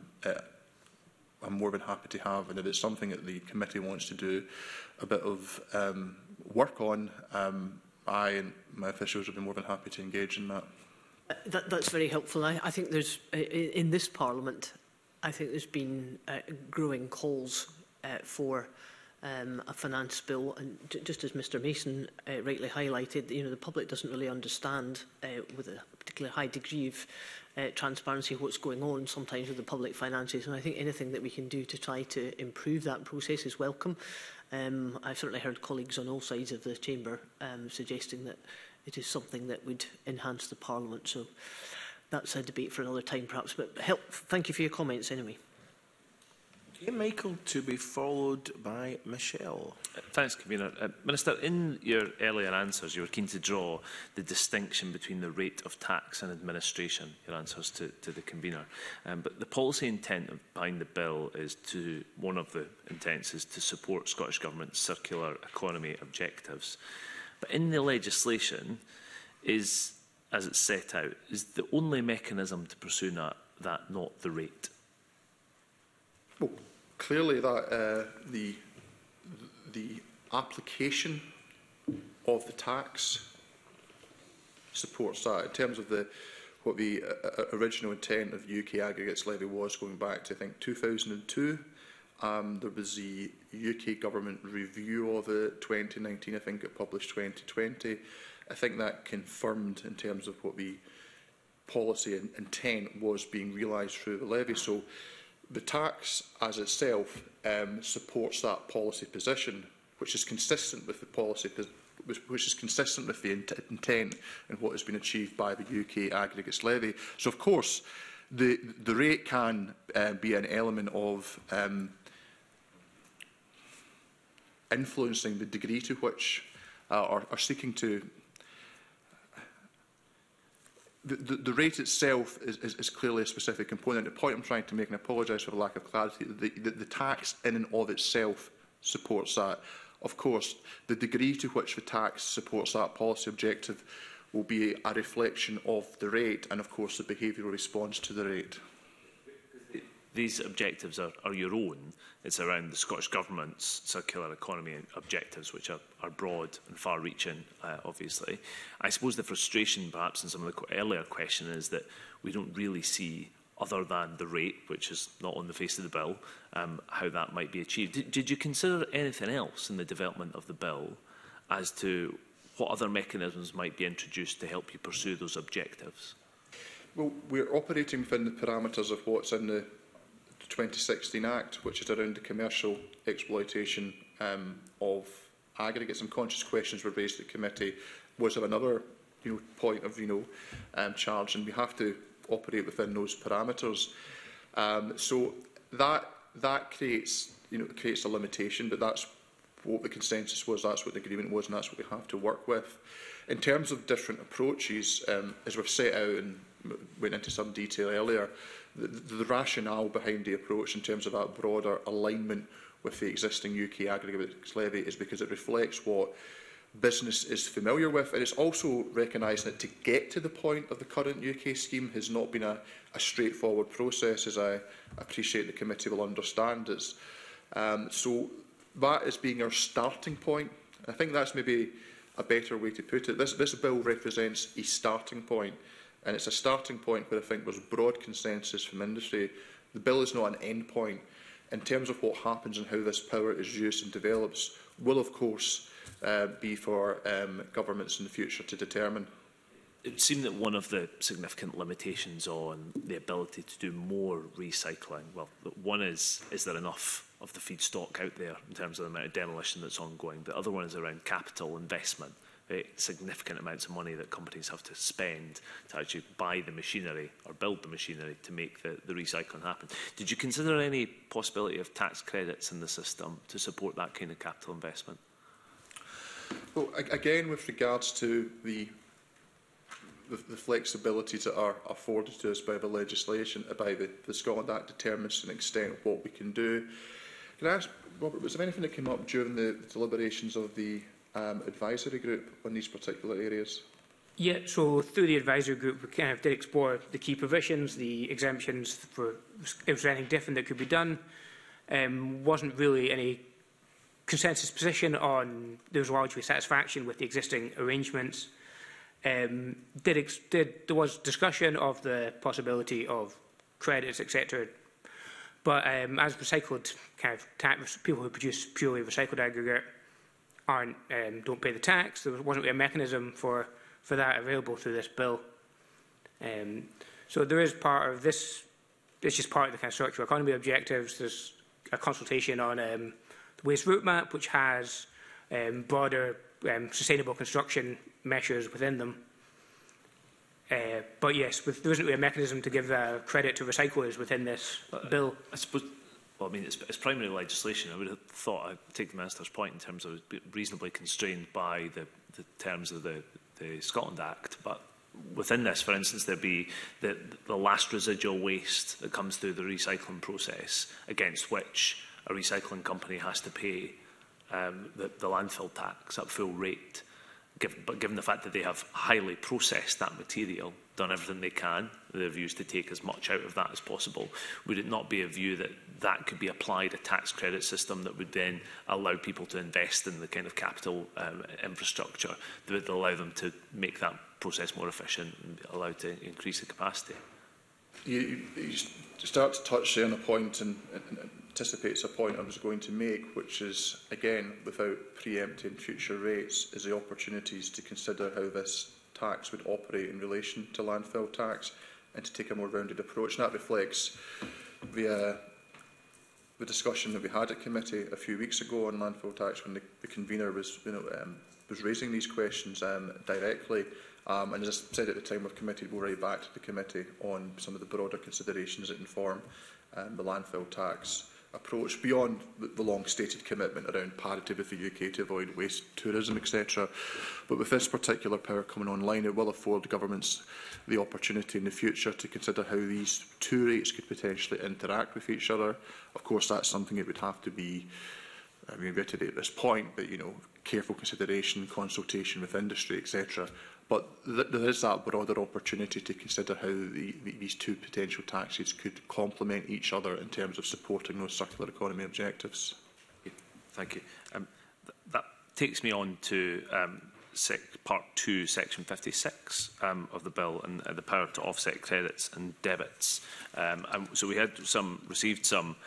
I'm more than happy to have, and if it's something that the committee wants to do a bit of work on, I and my officials would be more than happy to engage in that. That's very helpful. I think there's, in this Parliament, I think there's been growing calls for a finance bill, and just as Mr Mason rightly highlighted, the public doesn't really understand with a particularly high degree of transparency what's going on sometimes with the public finances, and I think anything that we can do to try to improve that process is welcome. I've certainly heard colleagues on all sides of the chamber suggesting that it is something that would enhance the Parliament, so that's a debate for another time perhaps, but thank you for your comments anyway. Okay, Michael, to be followed by Michelle. Thanks, Convener. Minister, in your earlier answers, you were keen to draw the distinction between the rate of tax and administration, your answers to the Convener. But the policy intent behind the bill is to, one of the intents is to support Scottish Government's circular economy objectives. But in the legislation, as it's set out, is the only mechanism to pursue that not the rate? Well, clearly that the application of the tax supports that. In terms of what the original intent of UK aggregates levy was, going back to I think 2002, there was the UK government review of it 2019. I think it published 2020. I think that confirmed in terms of what the policy intent was being realised through the levy. So the tax as itself supports that policy position, which is consistent with the policy, which is consistent with the intent and what has been achieved by the UK aggregates levy. So, of course, the rate can be an element of influencing the degree to which are seeking to. The rate itself is clearly a specific component. The point I'm trying to make, and I apologise for the lack of clarity, the tax in and of itself supports that. Of course, the degree to which the tax supports that policy objective will be a reflection of the rate and, of course, the behavioural response to the rate. these objectives are your own. It's around the Scottish Government's circular economy objectives, which are broad and far-reaching, obviously. I suppose the frustration, perhaps, in some of the earlier question is that we don't really see, other than the rate, which is not on the face of the bill, how that might be achieved. Did you consider anything else in the development of the bill as to what other mechanisms might be introduced to help you pursue those objectives? Well, we're operating within the parameters of what's in the 2016 Act, which is around the commercial exploitation of aggregates. Some conscious questions were raised at committee. Was there another point of charge? And we have to operate within those parameters. So that creates a limitation, but that's what the consensus was, that's what the agreement was, and that's what we have to work with. In terms of different approaches, as we've set out and went into some detail earlier, the rationale behind the approach in terms of that broader alignment with the existing UK aggregates levy is because it reflects what business is familiar with, and it's also recognising that to get to the point of the current UK scheme has not been a straightforward process, as I appreciate the committee will understand. So that is being our starting point. I think that's maybe a better way to put it. This bill represents a starting point, and it's a starting point where I think there's broad consensus from industry. The bill is not an end point. In terms of what happens and how this power is used and develops, will of course be for governments in the future to determine. It would seem that one of the significant limitations on the ability to do more recycling, well, one is there enough of the feedstock out there in terms of the amount of demolition that's ongoing? The other one is around capital investment, significant amounts of money that companies have to spend to actually buy the machinery or build the machinery to make the recycling happen. Did you consider any possibility of tax credits in the system to support that kind of capital investment? Well, again, with regards to the flexibilities that are afforded to us by the legislation, by the Scotland Act determines to an extent what we can do. Can I ask, Robert, was there anything that came up during the deliberations of the advisory group on these particular areas? Yeah, so through the advisory group, we kind of did explore the key provisions, the exemptions for if there was anything different that could be done. Wasn't really any consensus position on there was largely satisfaction with the existing arrangements. There was discussion of the possibility of credits, etc. But as recycled people who produce purely recycled aggregate don't pay the tax, there wasn't really a mechanism for that available through this bill. So there is part of this. It's just part of the kind of circular economy objectives. There's a consultation on the waste route map, which has broader sustainable construction measures within them. But yes, there isn't really a mechanism to give credit to recyclers within this bill. I suppose, well, I mean, it's primary legislation. I would have thought, I'd take the Minister's point in terms of reasonably constrained by the terms of the Scotland Act. But within this, for instance, there'd be the last residual waste that comes through the recycling process, against which a recycling company has to pay the landfill tax at full rate. But given the fact that they have highly processed that material, done everything they can, their view is to take as much out of that as possible, would it not be a view that that could be applied a tax credit system that would then allow people to invest in the kind of capital infrastructure that would allow them to make that process more efficient and allow to increase the capacity? You start to touch on a point and anticipates a point I was going to make, which is, again, without preempting future rates, is the opportunities to consider how this tax would operate in relation to landfill tax and to take a more rounded approach. And that reflects the discussion that we had at committee a few weeks ago on landfill tax, when the convener was raising these questions directly. And as I said at the time, we've committed, we'll write back to the committee on some of the broader considerations that inform the landfill tax approach, beyond the long-stated commitment around parity with the UK to avoid waste tourism, etc. But with this particular power coming online, it will afford governments the opportunity in the future to consider how these two rates could potentially interact with each other. Of course, that's something that would have to be reiterate this point, but careful consideration, consultation with industry, etc. But there is that broader opportunity to consider how these two potential taxes could complement each other in terms of supporting those circular economy objectives. Thank you. That takes me on to Part 2, Section 56 of the bill, and the power to offset credits and debits. So we had received some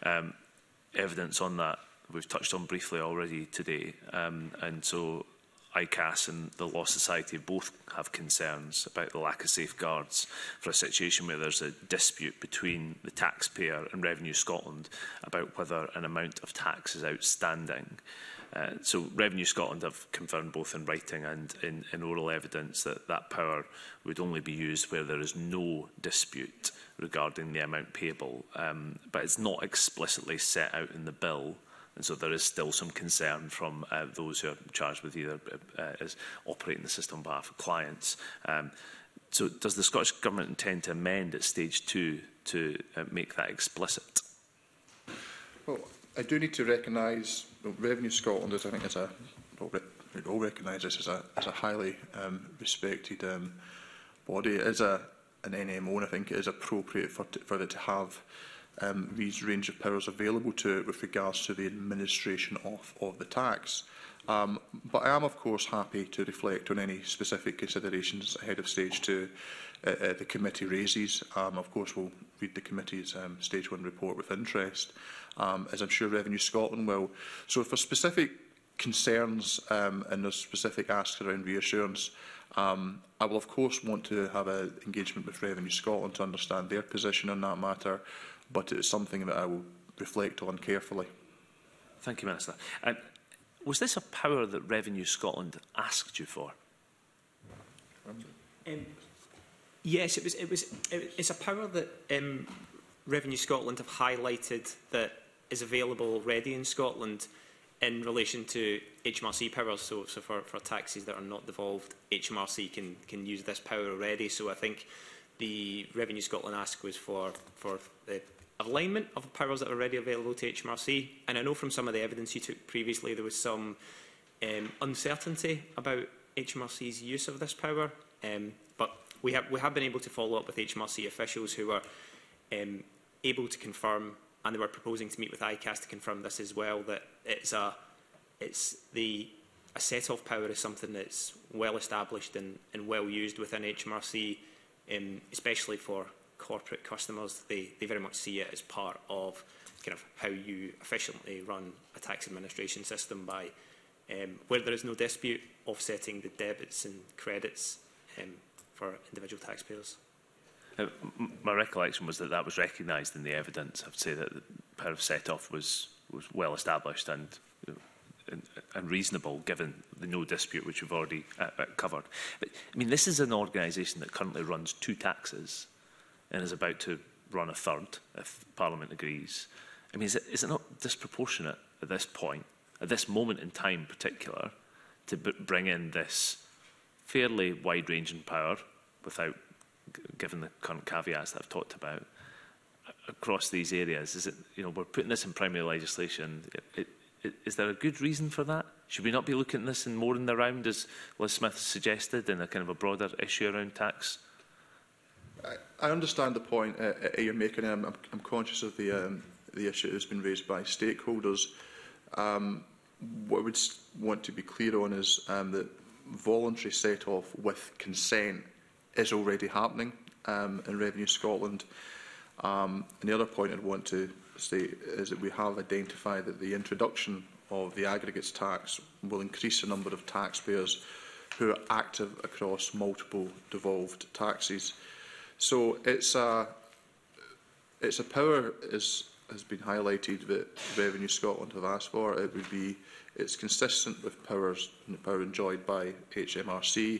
evidence on that. We've touched on briefly already today, and so ICAS and the Law Society both have concerns about the lack of safeguards for a situation where there's a dispute between the taxpayer and Revenue Scotland about whether an amount of tax is outstanding. So Revenue Scotland have confirmed both in writing and in oral evidence that that power would only be used where there is no dispute regarding the amount payable, but it's not explicitly set out in the bill. And so there is still some concern from those who are charged with either as operating the system on behalf of clients. So does the Scottish Government intend to amend at stage 2 to make that explicit? Well, I do need to recognise Revenue Scotland, as I think is we all recognise this as a highly respected body. It is an NMO, and I think it is appropriate for it to have these range of powers available to it with regards to the administration of the tax. But I am, of course, happy to reflect on any specific considerations ahead of stage 2 the committee raises. Of course, we'll read the committee's stage 1 report with interest, as I'm sure Revenue Scotland will. So for specific concerns and there's specific asks around reassurance, I will, of course, want to have an engagement with Revenue Scotland to understand their position on that matter, but it is something that I will reflect on carefully. Thank you, Minister. Was this a power that Revenue Scotland asked you for? Yes, it's a power that Revenue Scotland have highlighted that is available already in Scotland in relation to HMRC powers. So for taxes that are not devolved, HMRC can use this power already. So I think the Revenue Scotland ask was for the alignment of powers that are already available to HMRC. And I know from some of the evidence you took previously there was some uncertainty about HMRC's use of this power. But we have been able to follow up with HMRC officials who are able to confirm, and they were proposing to meet with ICAS to confirm this as well, that a set-off power is something that's well established and well used within HMRC, especially for corporate customers. They very much see it as part of kind of how you efficiently run a tax administration system by, where there is no dispute, offsetting the debits and credits for individual taxpayers. My recollection was that that was recognised in the evidence. I would say that the power of set-off was well established and reasonable, given the no dispute which we've already covered. But I mean, this is an organisation that currently runs 2 taxes and is about to run a third, if Parliament agrees. I mean, is it not disproportionate at this point, at this moment in time in particular, to bring in this fairly wide-ranging power, without, given the current caveats that I've talked about, across these areas? Is it, we're putting this in primary legislation. Is there a good reason for that? Should we not be looking at this more in the round, as Liz Smith suggested, in a kind of a broader issue around tax? I understand the point you're making. I'm conscious of the issue that's been raised by stakeholders. What I would want to be clear on is that voluntary set-off with consent is already happening in Revenue Scotland. And the other point I'd want to state is that we have identified that the introduction of the aggregates tax will increase the number of taxpayers who are active across multiple devolved taxes. So it's a power, as has been highlighted, that Revenue Scotland have asked for. It's consistent with the power enjoyed by HMRC.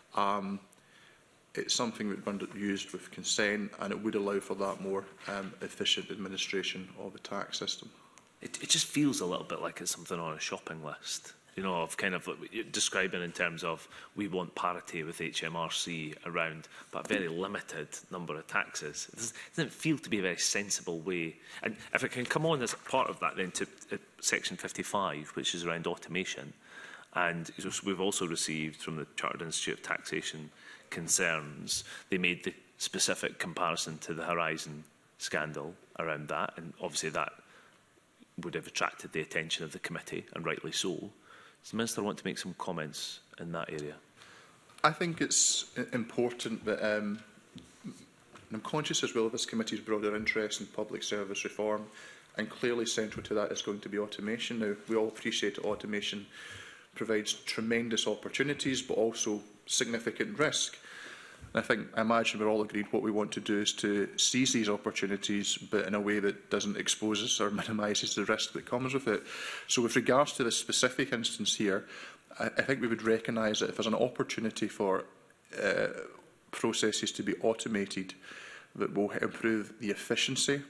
It's something that would be used with consent, and it would allow for that more efficient administration of the tax system. It just feels a little bit like it's something on a shopping list. you know, of kind of describing in terms of we want parity with HMRC around, but a very limited number of taxes. It doesn't feel to be a very sensible way. And if I can come on as part of that then to section 55, which is around automation, and we've also received from the Chartered Institute of Taxation concerns. They made the specific comparison to the Horizon scandal around that, and obviously that would have attracted the attention of the committee, and rightly so. Does the Minister want to make some comments in that area? I think it's important that, and I'm conscious as well of this committee's broader interest in public service reform, and clearly central to that is going to be automation. Now, we all appreciate that automation provides tremendous opportunities, but also significant risk. And I imagine we're all agreed what we want to do is to seize these opportunities, but in a way that doesn't expose us or minimises the risk that comes with it. So with regards to this specific instance here, I think we would recognise that if there's an opportunity for processes to be automated that will improve the efficiency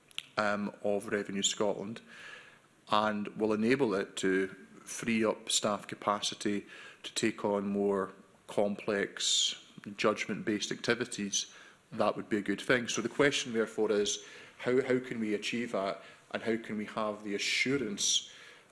of Revenue Scotland and will enable it to free up staff capacity to take on more complex judgment-based activities, that would be a good thing. So the question therefore is, how can we achieve that, and how can we have the assurance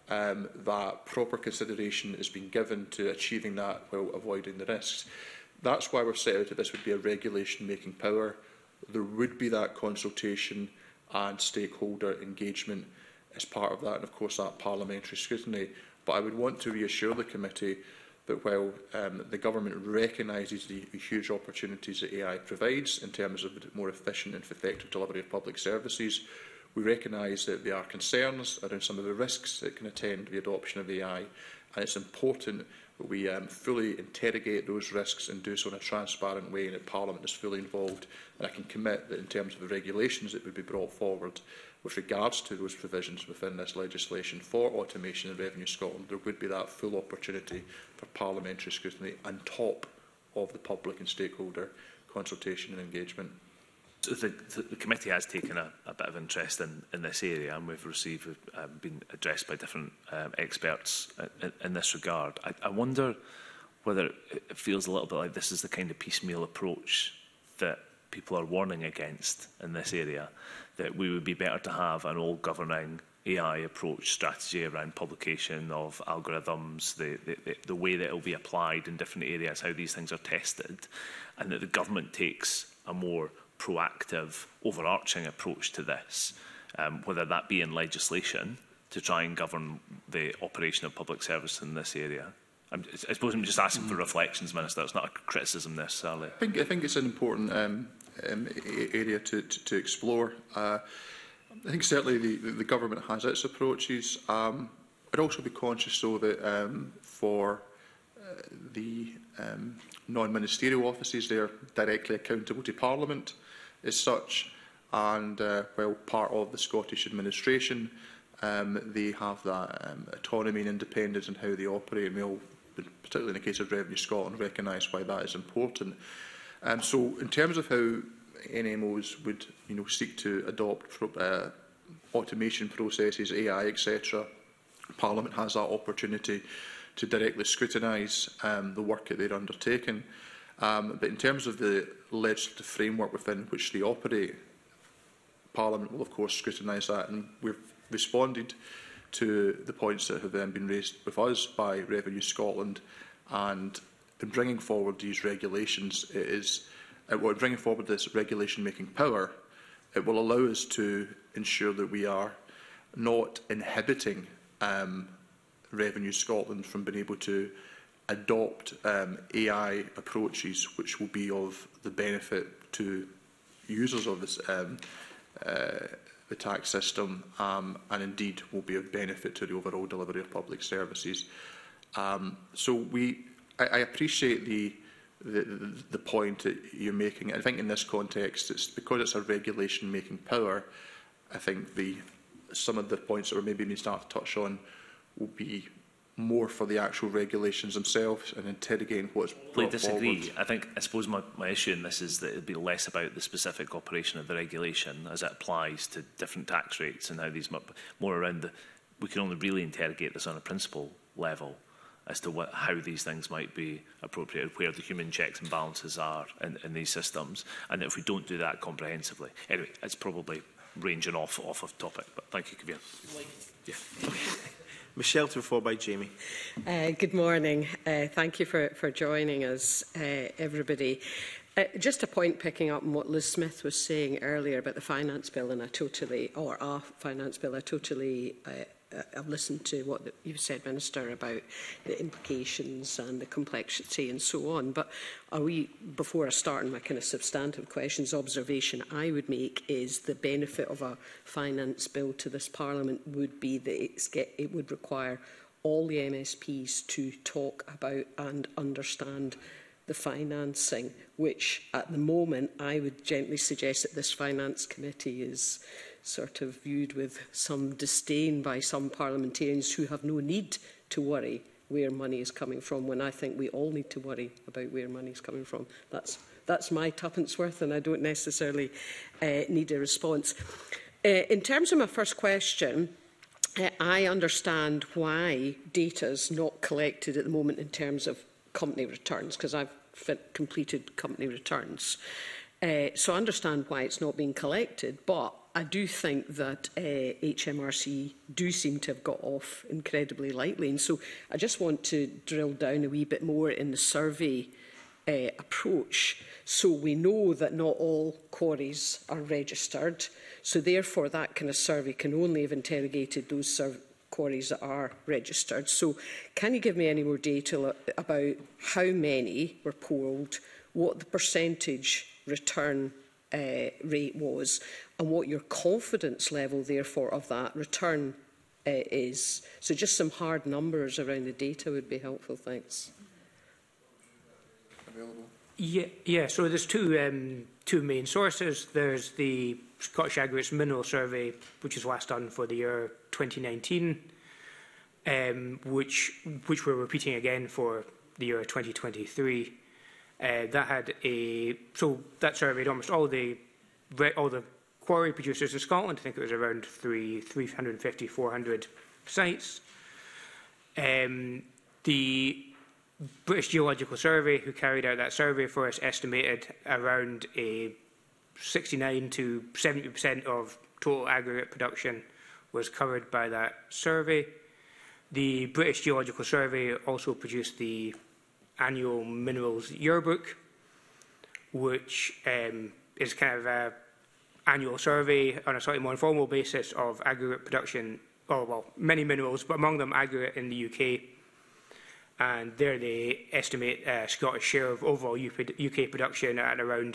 that proper consideration is being given to achieving that while avoiding the risks? That's why we've set out that this would be a regulation-making power. There would be that consultation and stakeholder engagement as part of that, and of course that parliamentary scrutiny. But I would want to reassure the committee that while the government recognises the huge opportunities that AI provides in terms of more efficient and effective delivery of public services, we recognise that there are concerns around some of the risks that can attend the adoption of AI, and it's important that we fully interrogate those risks and do so in a transparent way, and that Parliament is fully involved. And I can commit that in terms of the regulations that would be brought forward with regards to those provisions within this legislation for automation in Revenue Scotland, there would be that full opportunity for parliamentary scrutiny on top of the public and stakeholder consultation and engagement. So the committee has taken a bit of interest in this area, and we've received, been addressed by different experts in this regard. I wonder whether it feels a little bit like this is the kind of piecemeal approach that people are warning against in this area, that we would be better to have an all-governing AI approach strategy around publication of algorithms, the way that it will be applied in different areas, how these things are tested, and that the government takes a more proactive, overarching approach to this, whether that be in legislation to try and govern the operation of public service in this area. I suppose I'm just asking for reflections, Minister. It's not a criticism necessarily. I think it's an important area to explore. I think certainly the government has its approaches. I'd also be conscious, though, that for the non-ministerial offices, they're directly accountable to Parliament as such, and while part of the Scottish administration, they have that autonomy and independence in how they operate, and we all, particularly in the case of Revenue Scotland, recognise why that is important. So in terms of how NMOs would seek to adopt automation processes, AI, etc., Parliament has that opportunity to directly scrutinise the work that they're undertaking. But in terms of the legislative framework within which they operate, Parliament will of course scrutinise that, and we've responded to the points that have then been raised with us by Revenue Scotland, and in bringing forward these regulations, bringing forward this regulation-making power, it will allow us to ensure that we are not inhibiting Revenue Scotland from being able to adopt AI approaches which will be of the benefit to users of this, the tax system, and indeed will be of benefit to the overall delivery of public services. So I appreciate the point that you're making. I think in this context, it's because it's a regulation-making power. I think some of the points that we're maybe going to start to touch on will be more for the actual regulations themselves and interrogating what's brought disagree. forward. I suppose my issue in this is that it would be less about the specific operation of the regulation as it applies to different tax rates and how these more around we can only really interrogate this on a principle level. as to how these things might be appropriate, where the human checks and balances are in these systems. And if we don't do that comprehensively, anyway, it's probably ranging off of topic. But thank you, Convener. Yeah. Michelle, to be followed by Jamie. Good morning. Thank you for joining us, everybody. Just a point picking up on what Liz Smith was saying earlier about the finance bill, and I've listened to what you said, Minister, about the implications and the complexity and so on. But before I start on my kind of substantive questions, observation I would make is the benefit of a finance bill to this Parliament would be that it would require all the MSPs to talk about and understand the financing, which at the moment I would gently suggest that this Finance Committee is sort of viewed with some disdain by some parliamentarians who have no need to worry where money is coming from, when I think we all need to worry about where money is coming from. That's my tuppence worth, and I don't necessarily need a response. In terms of my first question, I understand why data is not collected at the moment in terms of company returns, because I've completed company returns. So I understand why it's not being collected, but I do think that HMRC do seem to have got off incredibly lightly. And so I just want to drill down a wee bit more in the survey approach. So we know that not all quarries are registered. So therefore that kind of survey can only have interrogated those quarries that are registered. So can you give me any more data about how many were polled, what the percentage return rate was, and what your confidence level, therefore, of that return is? So just some hard numbers around the data would be helpful. Thanks. Available? Yeah. So there's two main sources. There's the Scottish Aggregates Mineral Survey, which was last done for the year 2019, which we're repeating again for the year 2023. That surveyed almost all the quarry producers in Scotland. I think it was around 350, 400 sites. The British Geological Survey, who carried out that survey for us, estimated around 69 to 70% of total aggregate production was covered by that survey. The British Geological Survey also produced the annual Minerals Yearbook, which is kind of an annual survey on a slightly more informal basis of aggregate production, many minerals, but among them aggregate in the UK. And there they estimate Scottish share of overall UK production at around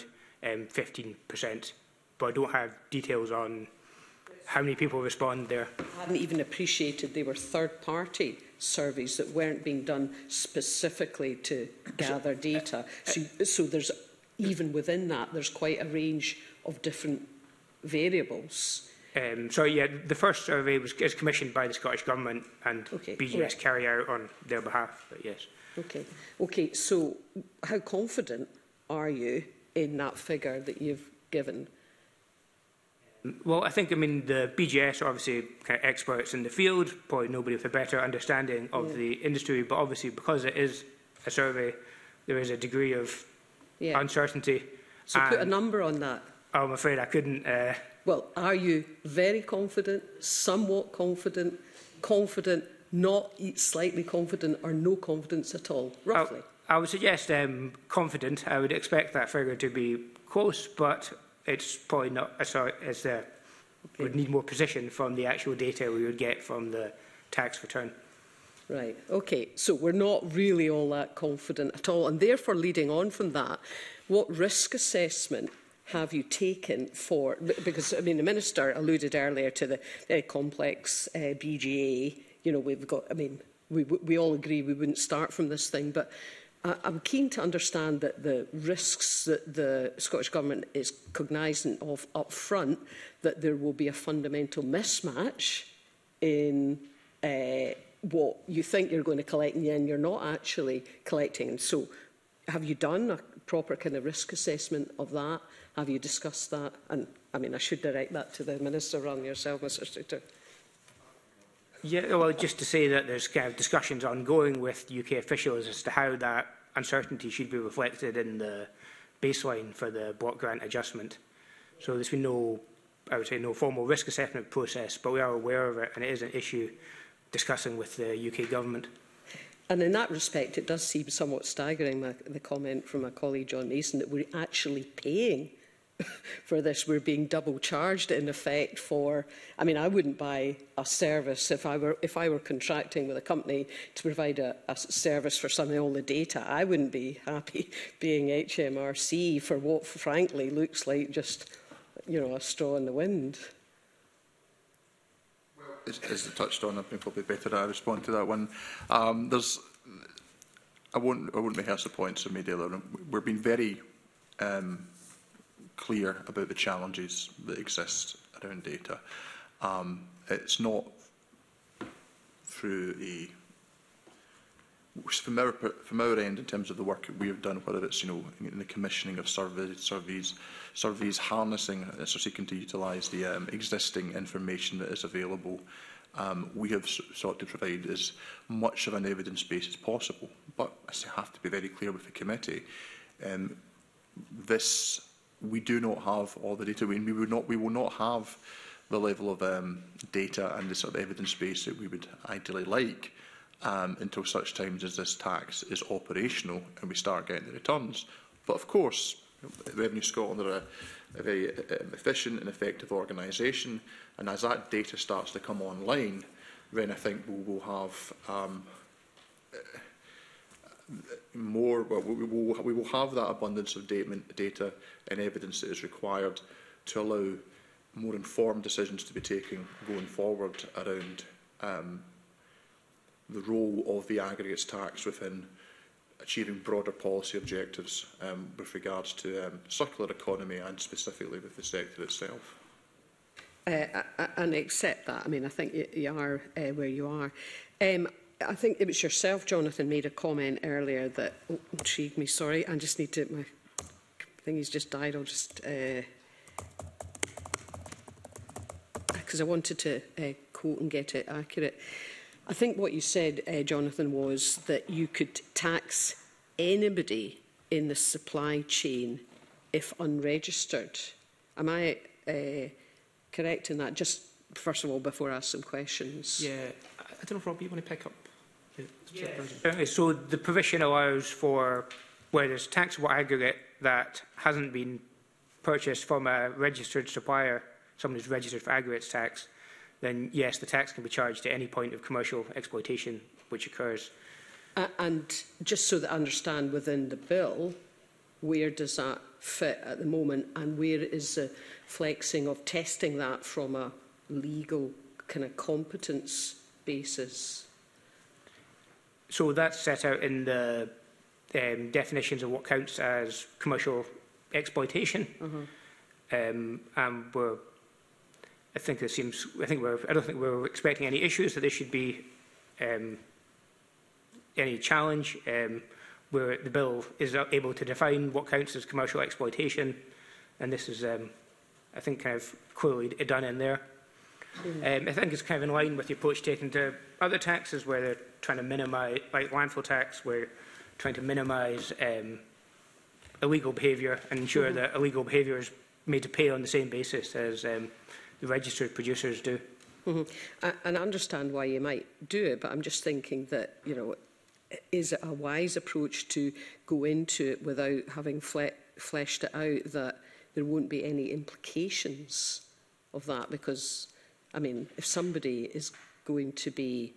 15%. But I don't have details on how many people respond there. I hadn't even appreciated they were third-party surveys that weren't being done specifically to gather data. So there's, even within that, there's quite a range of different variables. The first survey is commissioned by the Scottish Government, and BGS carry out on their behalf, but yes. Okay, so how confident are you in that figure that you've given? Well, I think, the BGS are obviously kind of experts in the field, probably nobody with a better understanding of the industry, but obviously because it is a survey, there is a degree of uncertainty. So put a number on that. I'm afraid I couldn't. Well, are you very confident, somewhat confident, confident, not slightly confident, or no confidence at all, roughly? I would suggest confident. I would expect that figure to be close, but it's probably not as would need more precision from the actual data we would get from the tax return. Right, okay, so we're not really all that confident at all, and therefore leading on from that, what risk assessment have you taken for, because the Minister alluded earlier to the very complex BGA, we've got, we all agree we wouldn't start from this thing, but I'm keen to understand that the risks that the Scottish Government is cognisant of up front, that there will be a fundamental mismatch in what you think you're going to collect and then you're not actually collecting. And so have you done a proper kind of risk assessment of that? Have you discussed that? And I should direct that to the Minister rather than yourself, Mr. Streeter. Yeah, well, just to say that there's kind of discussions ongoing with UK officials as to how that uncertainty should be reflected in the baseline for the block grant adjustment. So there's been no, I would say, no formal risk assessment process, but we are aware of it, and it is an issue discussing with the UK government. And in that respect, it does seem somewhat staggering, the comment from my colleague John Mason, that we're actually paying for this. We're being double charged in effect for, I mean, I wouldn't buy a service if I were contracting with a company to provide a service for some of all the data. I wouldn't be happy being HMRC for what frankly looks like just, you know, a straw in the wind. As touched on, I think probably better I respond to that one. I won't rehearse the points I made earlier. We're being very clear about the challenges that exist around data. It's not through a from our end in terms of the work that we have done, whether it's in the commissioning of surveys harnessing or seeking to utilise the existing information that is available. We have sought to provide as much of an evidence base as possible, but I have to be very clear with the committee. We do not have all the data. We will not have the level of data and the sort of evidence base that we would ideally like until such times as this tax is operational and we start getting the returns. But of course, Revenue Scotland are a very efficient and effective organisation, and as that data starts to come online, then I think we will have more. Well, we will have that abundance of data and evidence that is required to allow more informed decisions to be taken going forward around the role of the aggregates tax within achieving broader policy objectives with regards to circular economy and specifically with the sector itself. And accept that. I mean, I think you are where you are. I think it was yourself, Jonathan, made a comment earlier that intrigued me. Sorry, I just need to. My thingy's just died. I'll just because I wanted to quote and get it accurate. I think what you said, Jonathan, was that you could tax anybody in the supply chain if unregistered. Am I correct in that? Just first of all, before I ask some questions. Yeah, I don't know if Rob, you want to pick up? Yes. So the provision allows for where there's taxable aggregate that hasn't been purchased from a registered supplier, someone who's registered for aggregates tax, then yes, the tax can be charged at any point of commercial exploitation which occurs. And just so that I understand within the bill, where does that fit at the moment, and where is the flexing of testing that from a legal kind of competence basis? So that's set out in the definitions of what counts as commercial exploitation. And I don't think we're expecting any issues that there should be any challenge. Where the bill is able to define what counts as commercial exploitation, and this is, I think, kind of clearly done in there. I think it's kind of in line with the approach taken to other taxes, where they're trying to minimise, like landfill tax, we're trying to minimise illegal behaviour and ensure that illegal behaviour is made to pay on the same basis as the registered producers do. And I understand why you might do it, but I'm just thinking that, you know, is it a wise approach to go into it without having fleshed it out that there won't be any implications of that? Because, I mean, if somebody is going to be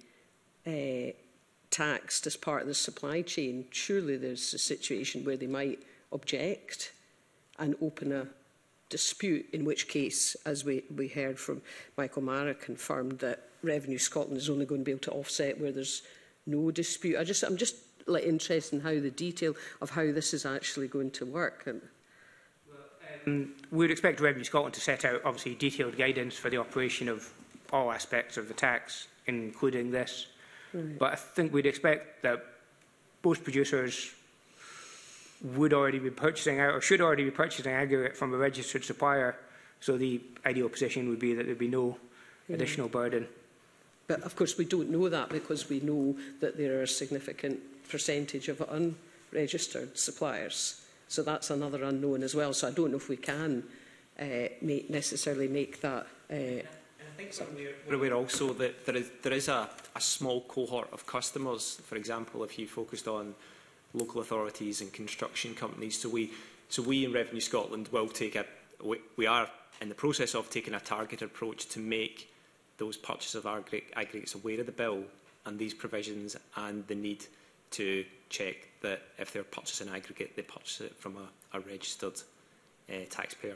taxed as part of the supply chain, surely there's a situation where they might object and open a dispute, in which case, as we heard from Michael Mara, confirmed that Revenue Scotland is only going to be able to offset where there's no dispute. I'm just like, interested in how the detail of how this is actually going to work. We would expect Revenue Scotland to set out, obviously, detailed guidance for the operation of all aspects of the tax, including this. Right. But I think we'd expect that most producers would already be purchasing out, or should already be purchasing aggregate from a registered supplier. So the ideal position would be that there'd be no additional burden. But of course we don't know that because we know that there are a significant percentage of unregistered suppliers. So that's another unknown as well. So I don't know if we can necessarily make that. I think we're aware also that there is a small cohort of customers. For example, if you focused on local authorities and construction companies, so we in Revenue Scotland will take we are in the process of taking a targeted approach to make those purchases of aggregates aware of the bill and these provisions and the need to check that if they're purchasing aggregate, they purchase it from a registered taxpayer.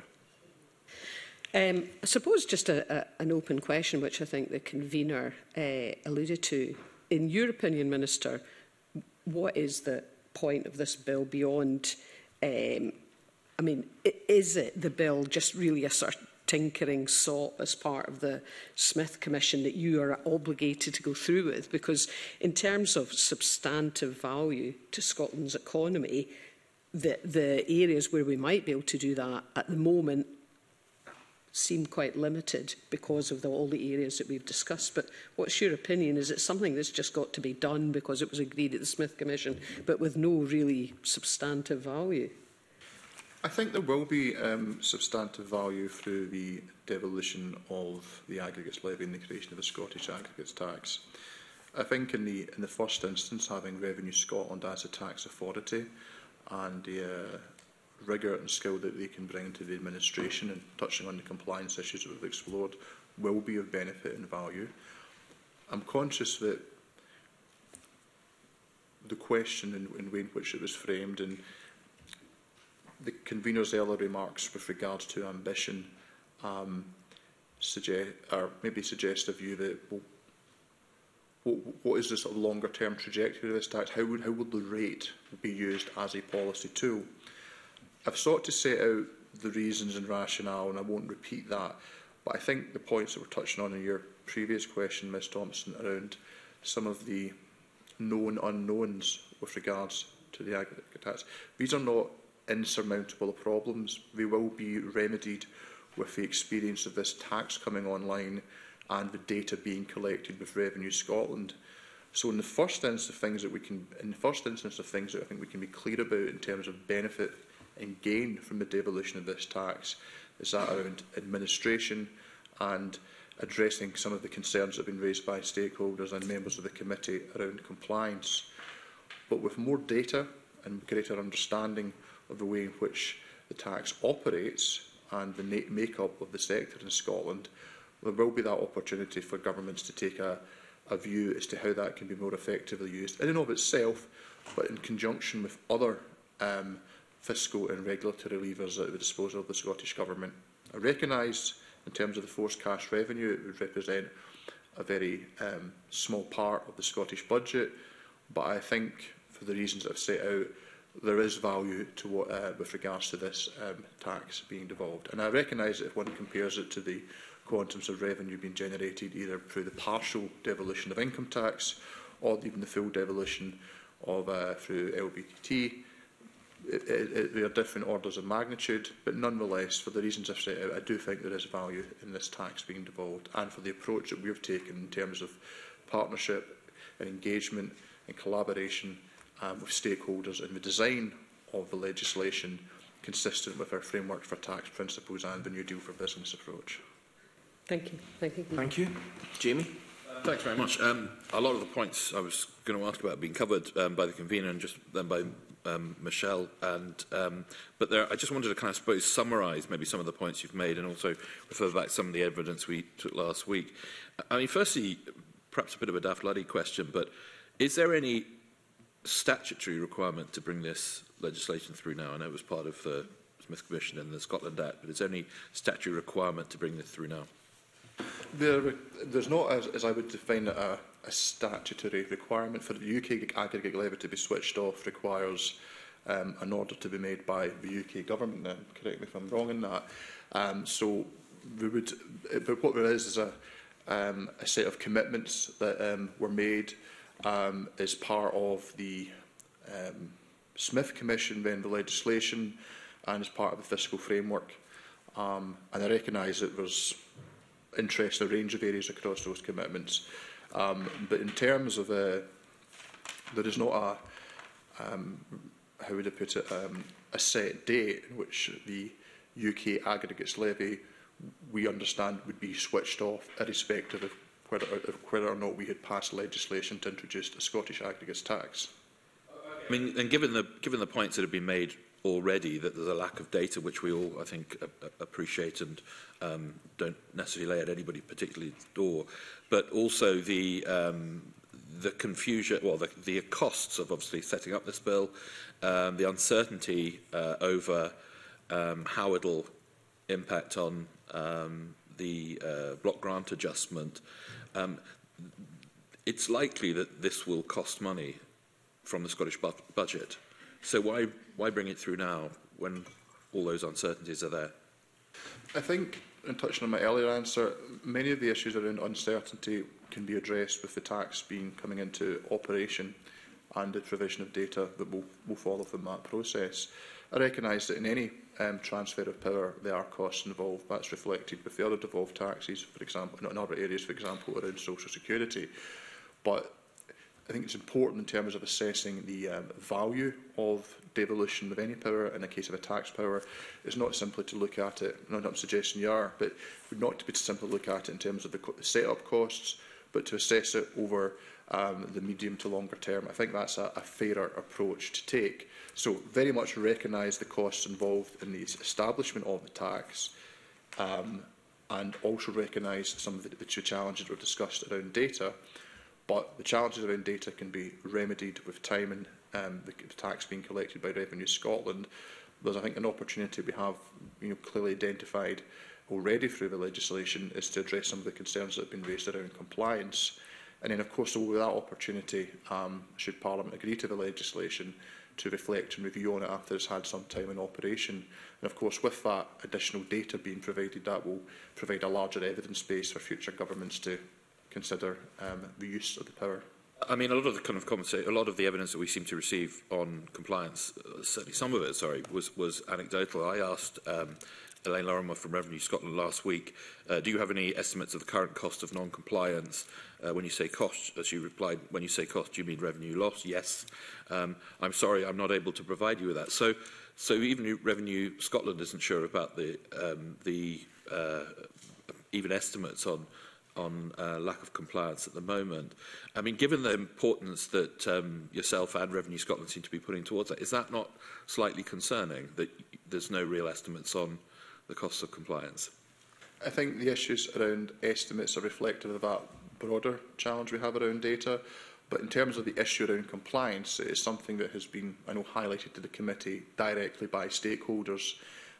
I suppose just an open question, which I think the convener alluded to. In your opinion, Minister, what is the point of this bill beyond, I mean, is it the bill just really a sort of tinkering sop as part of the Smith Commission that you are obligated to go through with? Because in terms of substantive value to Scotland's economy, the areas where we might be able to do that at the moment seem quite limited because of all the areas that we've discussed. But what's your opinion? Is it something that's just got to be done because it was agreed at the Smith Commission, but with no really substantive value? I think there will be substantive value through the devolution of the aggregates levy and the creation of a Scottish aggregates tax. I think in the first instance, having Revenue Scotland as a tax authority and the rigour and skill that they can bring to the administration and touching on the compliance issues that we've explored will be of benefit and value. I'm conscious that the question in the way in which it was framed and the convener's earlier remarks with regards to ambition maybe suggest a view that what is the sort of longer term trajectory of this tax? How would the rate be used as a policy tool? I've sought to set out the reasons and rationale, and I won't repeat that, but I think the points that were touched on in your previous question, Ms Thompson, around some of the known unknowns with regards to the aggregate tax, these are not insurmountable problems. They will be remedied with the experience of this tax coming online and the data being collected with Revenue Scotland. So in the first instance of things that I think we can be clear about in terms of benefit and gain from the devolution of this tax is that around administration and addressing some of the concerns that have been raised by stakeholders and members of the committee around compliance. But with more data and greater understanding of the way in which the tax operates and the make-up of the sector in Scotland, there will be that opportunity for governments to take a view as to how that can be more effectively used, in and of itself, but in conjunction with other fiscal and regulatory levers at the disposal of the Scottish Government. I recognise, in terms of the forced cash revenue, it would represent a very small part of the Scottish budget, but I think, for the reasons that I've set out, there is value to what, with regards to this tax being devolved. And I recognise that if one compares it to the quantums of revenue being generated either through the partial devolution of income tax or even the full devolution of through LBT, they are different orders of magnitude, but nonetheless, for the reasons I've set out, I do think there is value in this tax being devolved, and for the approach that we've taken in terms of partnership and engagement and collaboration with stakeholders in the design of the legislation consistent with our framework for tax principles and the New Deal for Business approach. Thank you. Thank you. Thank you. Jamie? Thanks very much. A lot of the points I was going to ask about have been covered by the convener and just then by Michelle. But I just wanted to kind of, suppose, summarise maybe some of the points you've made and also refer back to some of the evidence we took last week. I mean, firstly, perhaps a bit of a daft laddie question, but is there any statutory requirement to bring this legislation through now? I know it was part of the Smith Commission and the Scotland Act, but is there any statutory requirement to bring this through now? There's not, as I would define it, a statutory requirement. For the UK aggregate levy to be switched off requires an order to be made by the UK government. Then, correct me if I'm wrong in that. So we would, but what there is a set of commitments that were made as part of the Smith Commission, then the legislation, and as part of the fiscal framework. And I recognise that there's interest in a range of areas across those commitments. But in terms of there is not a how would I put it, a set date in which the UK aggregates levy, we understand, would be switched off, irrespective of whether or not we had passed legislation to introduce a Scottish aggregates tax. I mean, and given the points that have been made already, that there's a lack of data, which we all, I think, appreciate and don't necessarily lay at anybody particularly door, but also the confusion, well, the costs of obviously setting up this bill, the uncertainty over how it'll impact on the block grant adjustment. It's likely that this will cost money from the Scottish budget. So why bring it through now when all those uncertainties are there? I think, in touching on my earlier answer, many of the issues around uncertainty can be addressed with the tax coming into operation and the provision of data that will follow from that process. I recognise that in any transfer of power there are costs involved. That's reflected with the other devolved taxes, for example, in other areas, for example, around social security. But I think it's important in terms of assessing the value of devolution of any power. In the case of a tax power, is not simply to look at it, not I'm suggesting you are, but not to be simply look at it in terms of the set-up costs, but to assess it over the medium to longer term. I think that's a fairer approach to take. So very much recognise the costs involved in the establishment of the tax, and also recognise some of the challenges were discussed around data. But the challenges around data can be remedied with time and the tax being collected by Revenue Scotland. There's, I think, an opportunity we have clearly identified already through the legislation is to address some of the concerns that have been raised around compliance. And then, of course, with that opportunity, should Parliament agree to the legislation, to reflect and review on it after it's had some time in operation. And, of course, with that additional data being provided, that will provide a larger evidence base for future governments to consider the use of the power. I mean, a lot of the kind of a lot of the evidence that we seem to receive on compliance, certainly some of it, sorry, was anecdotal. I asked Elaine Lorimer from Revenue Scotland last week, do you have any estimates of the current cost of non-compliance? When you say cost, as she replied, when you say cost, do you mean revenue loss? Yes. I'm sorry, I'm not able to provide you with that. So even Revenue Scotland isn't sure about the even estimates on lack of compliance at the moment. I mean, given the importance that yourself and Revenue Scotland seem to be putting towards that, is that not slightly concerning that there's no real estimates on the costs of compliance? I think the issues around estimates are reflective of that broader challenge we have around data. But in terms of the issue around compliance, it is something that has been, I know, highlighted to the committee directly by stakeholders.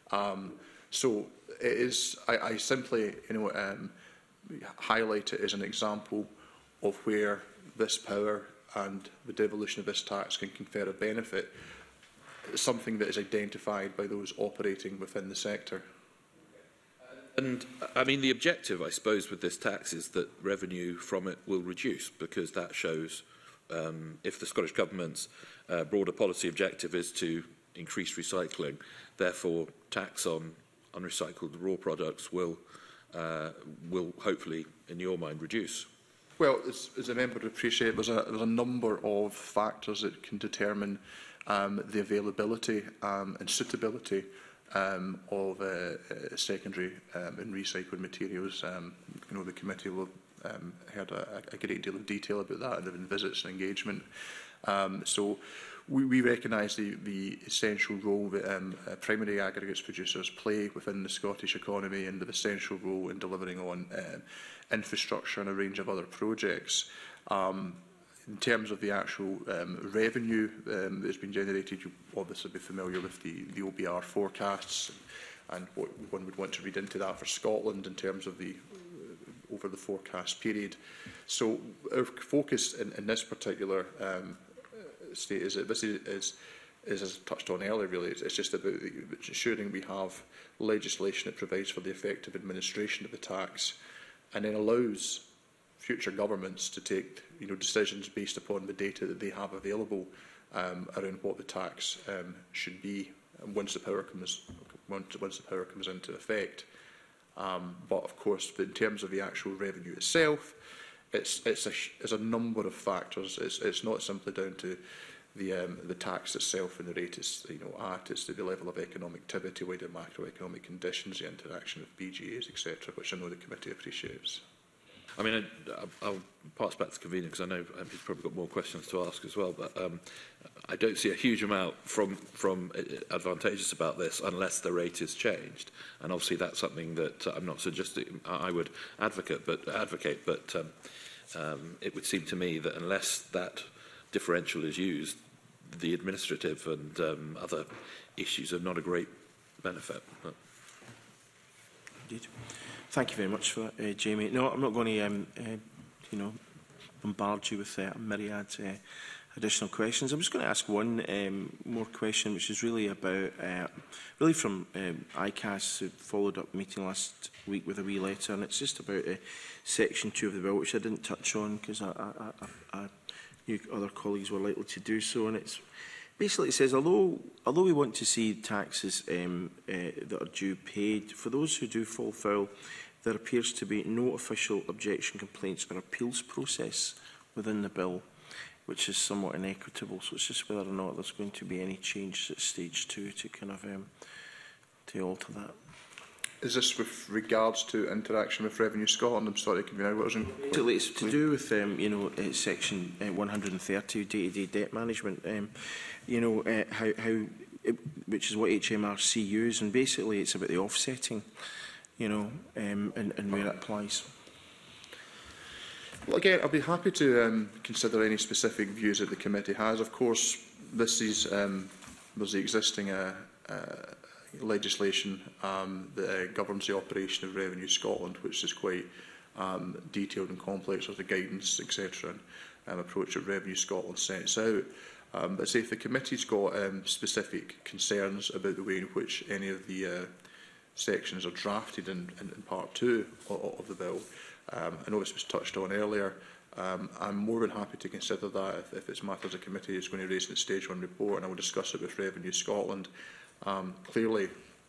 So it is, I simply, highlight it as an example of where this power and the devolution of this tax can confer a benefit. It's something that is identified by those operating within the sector. And, I mean, the objective, I suppose, with this tax is that revenue from it will reduce, because that shows if the Scottish Government's broader policy objective is to increase recycling, therefore tax on unrecycled raw products will hopefully, in your mind, reduce. Well, as a member would appreciate, there's a number of factors that can determine the availability and suitability of secondary and recycled materials. The committee will have heard a great deal of detail about that, and there have been visits and engagement. So we recognise the essential role that primary aggregates producers play within the Scottish economy, and the essential role in delivering on infrastructure and a range of other projects. In terms of the actual revenue that has been generated, you'll obviously be familiar with the OBR forecasts and what one would want to read into that for Scotland in terms of over the forecast period. So our focus in this particular state is that this is, as I touched on earlier, really, it's just about ensuring we have legislation that provides for the effective administration of the tax, and then allows future governments to take decisions based upon the data that they have available around what the tax should be once the power comes into effect. But of course, in terms of the actual revenue itself, it's a number of factors. It's not simply down to the tax itself and the rate it's at. It's the level of economic activity, wider macroeconomic conditions, the interaction with BGAs, etc., which I know the committee appreciates. I mean, I'll pass back to convener because I know he's probably got more questions to ask as well. But I don't see a huge amount from advantageous about this unless the rate is changed. And obviously that's something that I'm not suggesting I would advocate, but it would seem to me that unless that differential is used, the administrative and other issues are not a great benefit. But. Indeed. Thank you very much for that, Jamie. No, I'm not going to, bombard you with a myriad additional questions. I'm just going to ask one more question, which is really about, really from ICAS, who followed up a meeting last week with a wee letter, and it's just about Section 2 of the bill, which I didn't touch on because I knew other colleagues were likely to do so, and it's basically, it says, although we want to see taxes that are due paid, for those who do fall foul, there appears to be no official objection, complaints or appeals process within the bill, which is somewhat inequitable. So it's just whether or not there's going to be any changes at stage 2 to kind of to alter that. Is this with regards to interaction with Revenue Scotland? I'm sorry, Convener, what was it? It's to do with Section 130, day-to-day debt management. Which is what HMRC use, and basically it's about the offsetting, and where it applies. Well, again, I'll be happy to consider any specific views that the committee has. Of course, this is there's the existing legislation that governs the operation of Revenue Scotland, which is quite detailed and complex with the guidance, etc., and approach that Revenue Scotland sets out. But say if the committee's got specific concerns about the way in which any of the sections are drafted in Part 2 of the bill, I know this was touched on earlier, I'm more than happy to consider that if it's matters the committee is going to raise in the Stage 1 report, and I will discuss it with Revenue Scotland. Clearly,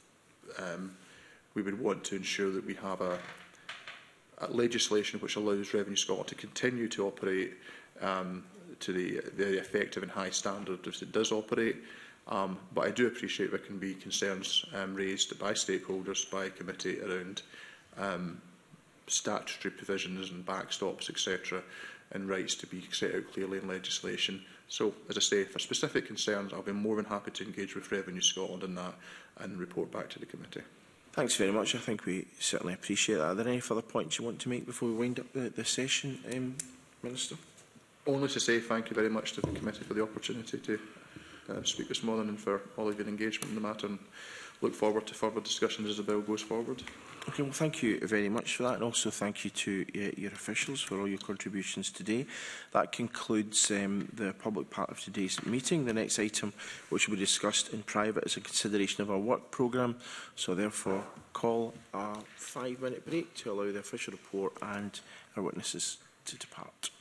we would want to ensure that we have a legislation which allows Revenue Scotland to continue to operate to the effective and high standard as it does operate. But I do appreciate there can be concerns raised by stakeholders, by committee around statutory provisions and backstops, etc., and rights to be set out clearly in legislation. So, as I say, for specific concerns, I'll be more than happy to engage with Revenue Scotland on that and report back to the committee. Thanks very much. I think we certainly appreciate that. Are there any further points you want to make before we wind up the session, Minister? Only to say thank you very much to the committee for the opportunity to speak this morning and for all of your engagement in the matter, and look forward to further discussions as the bill goes forward. Okay, well, thank you very much for that, and also thank you to your officials for all your contributions today. That concludes the public part of today's meeting. The next item, which will be discussed in private, is a consideration of our work programme. So, therefore, call a 5-minute break to allow the official report and our witnesses to depart.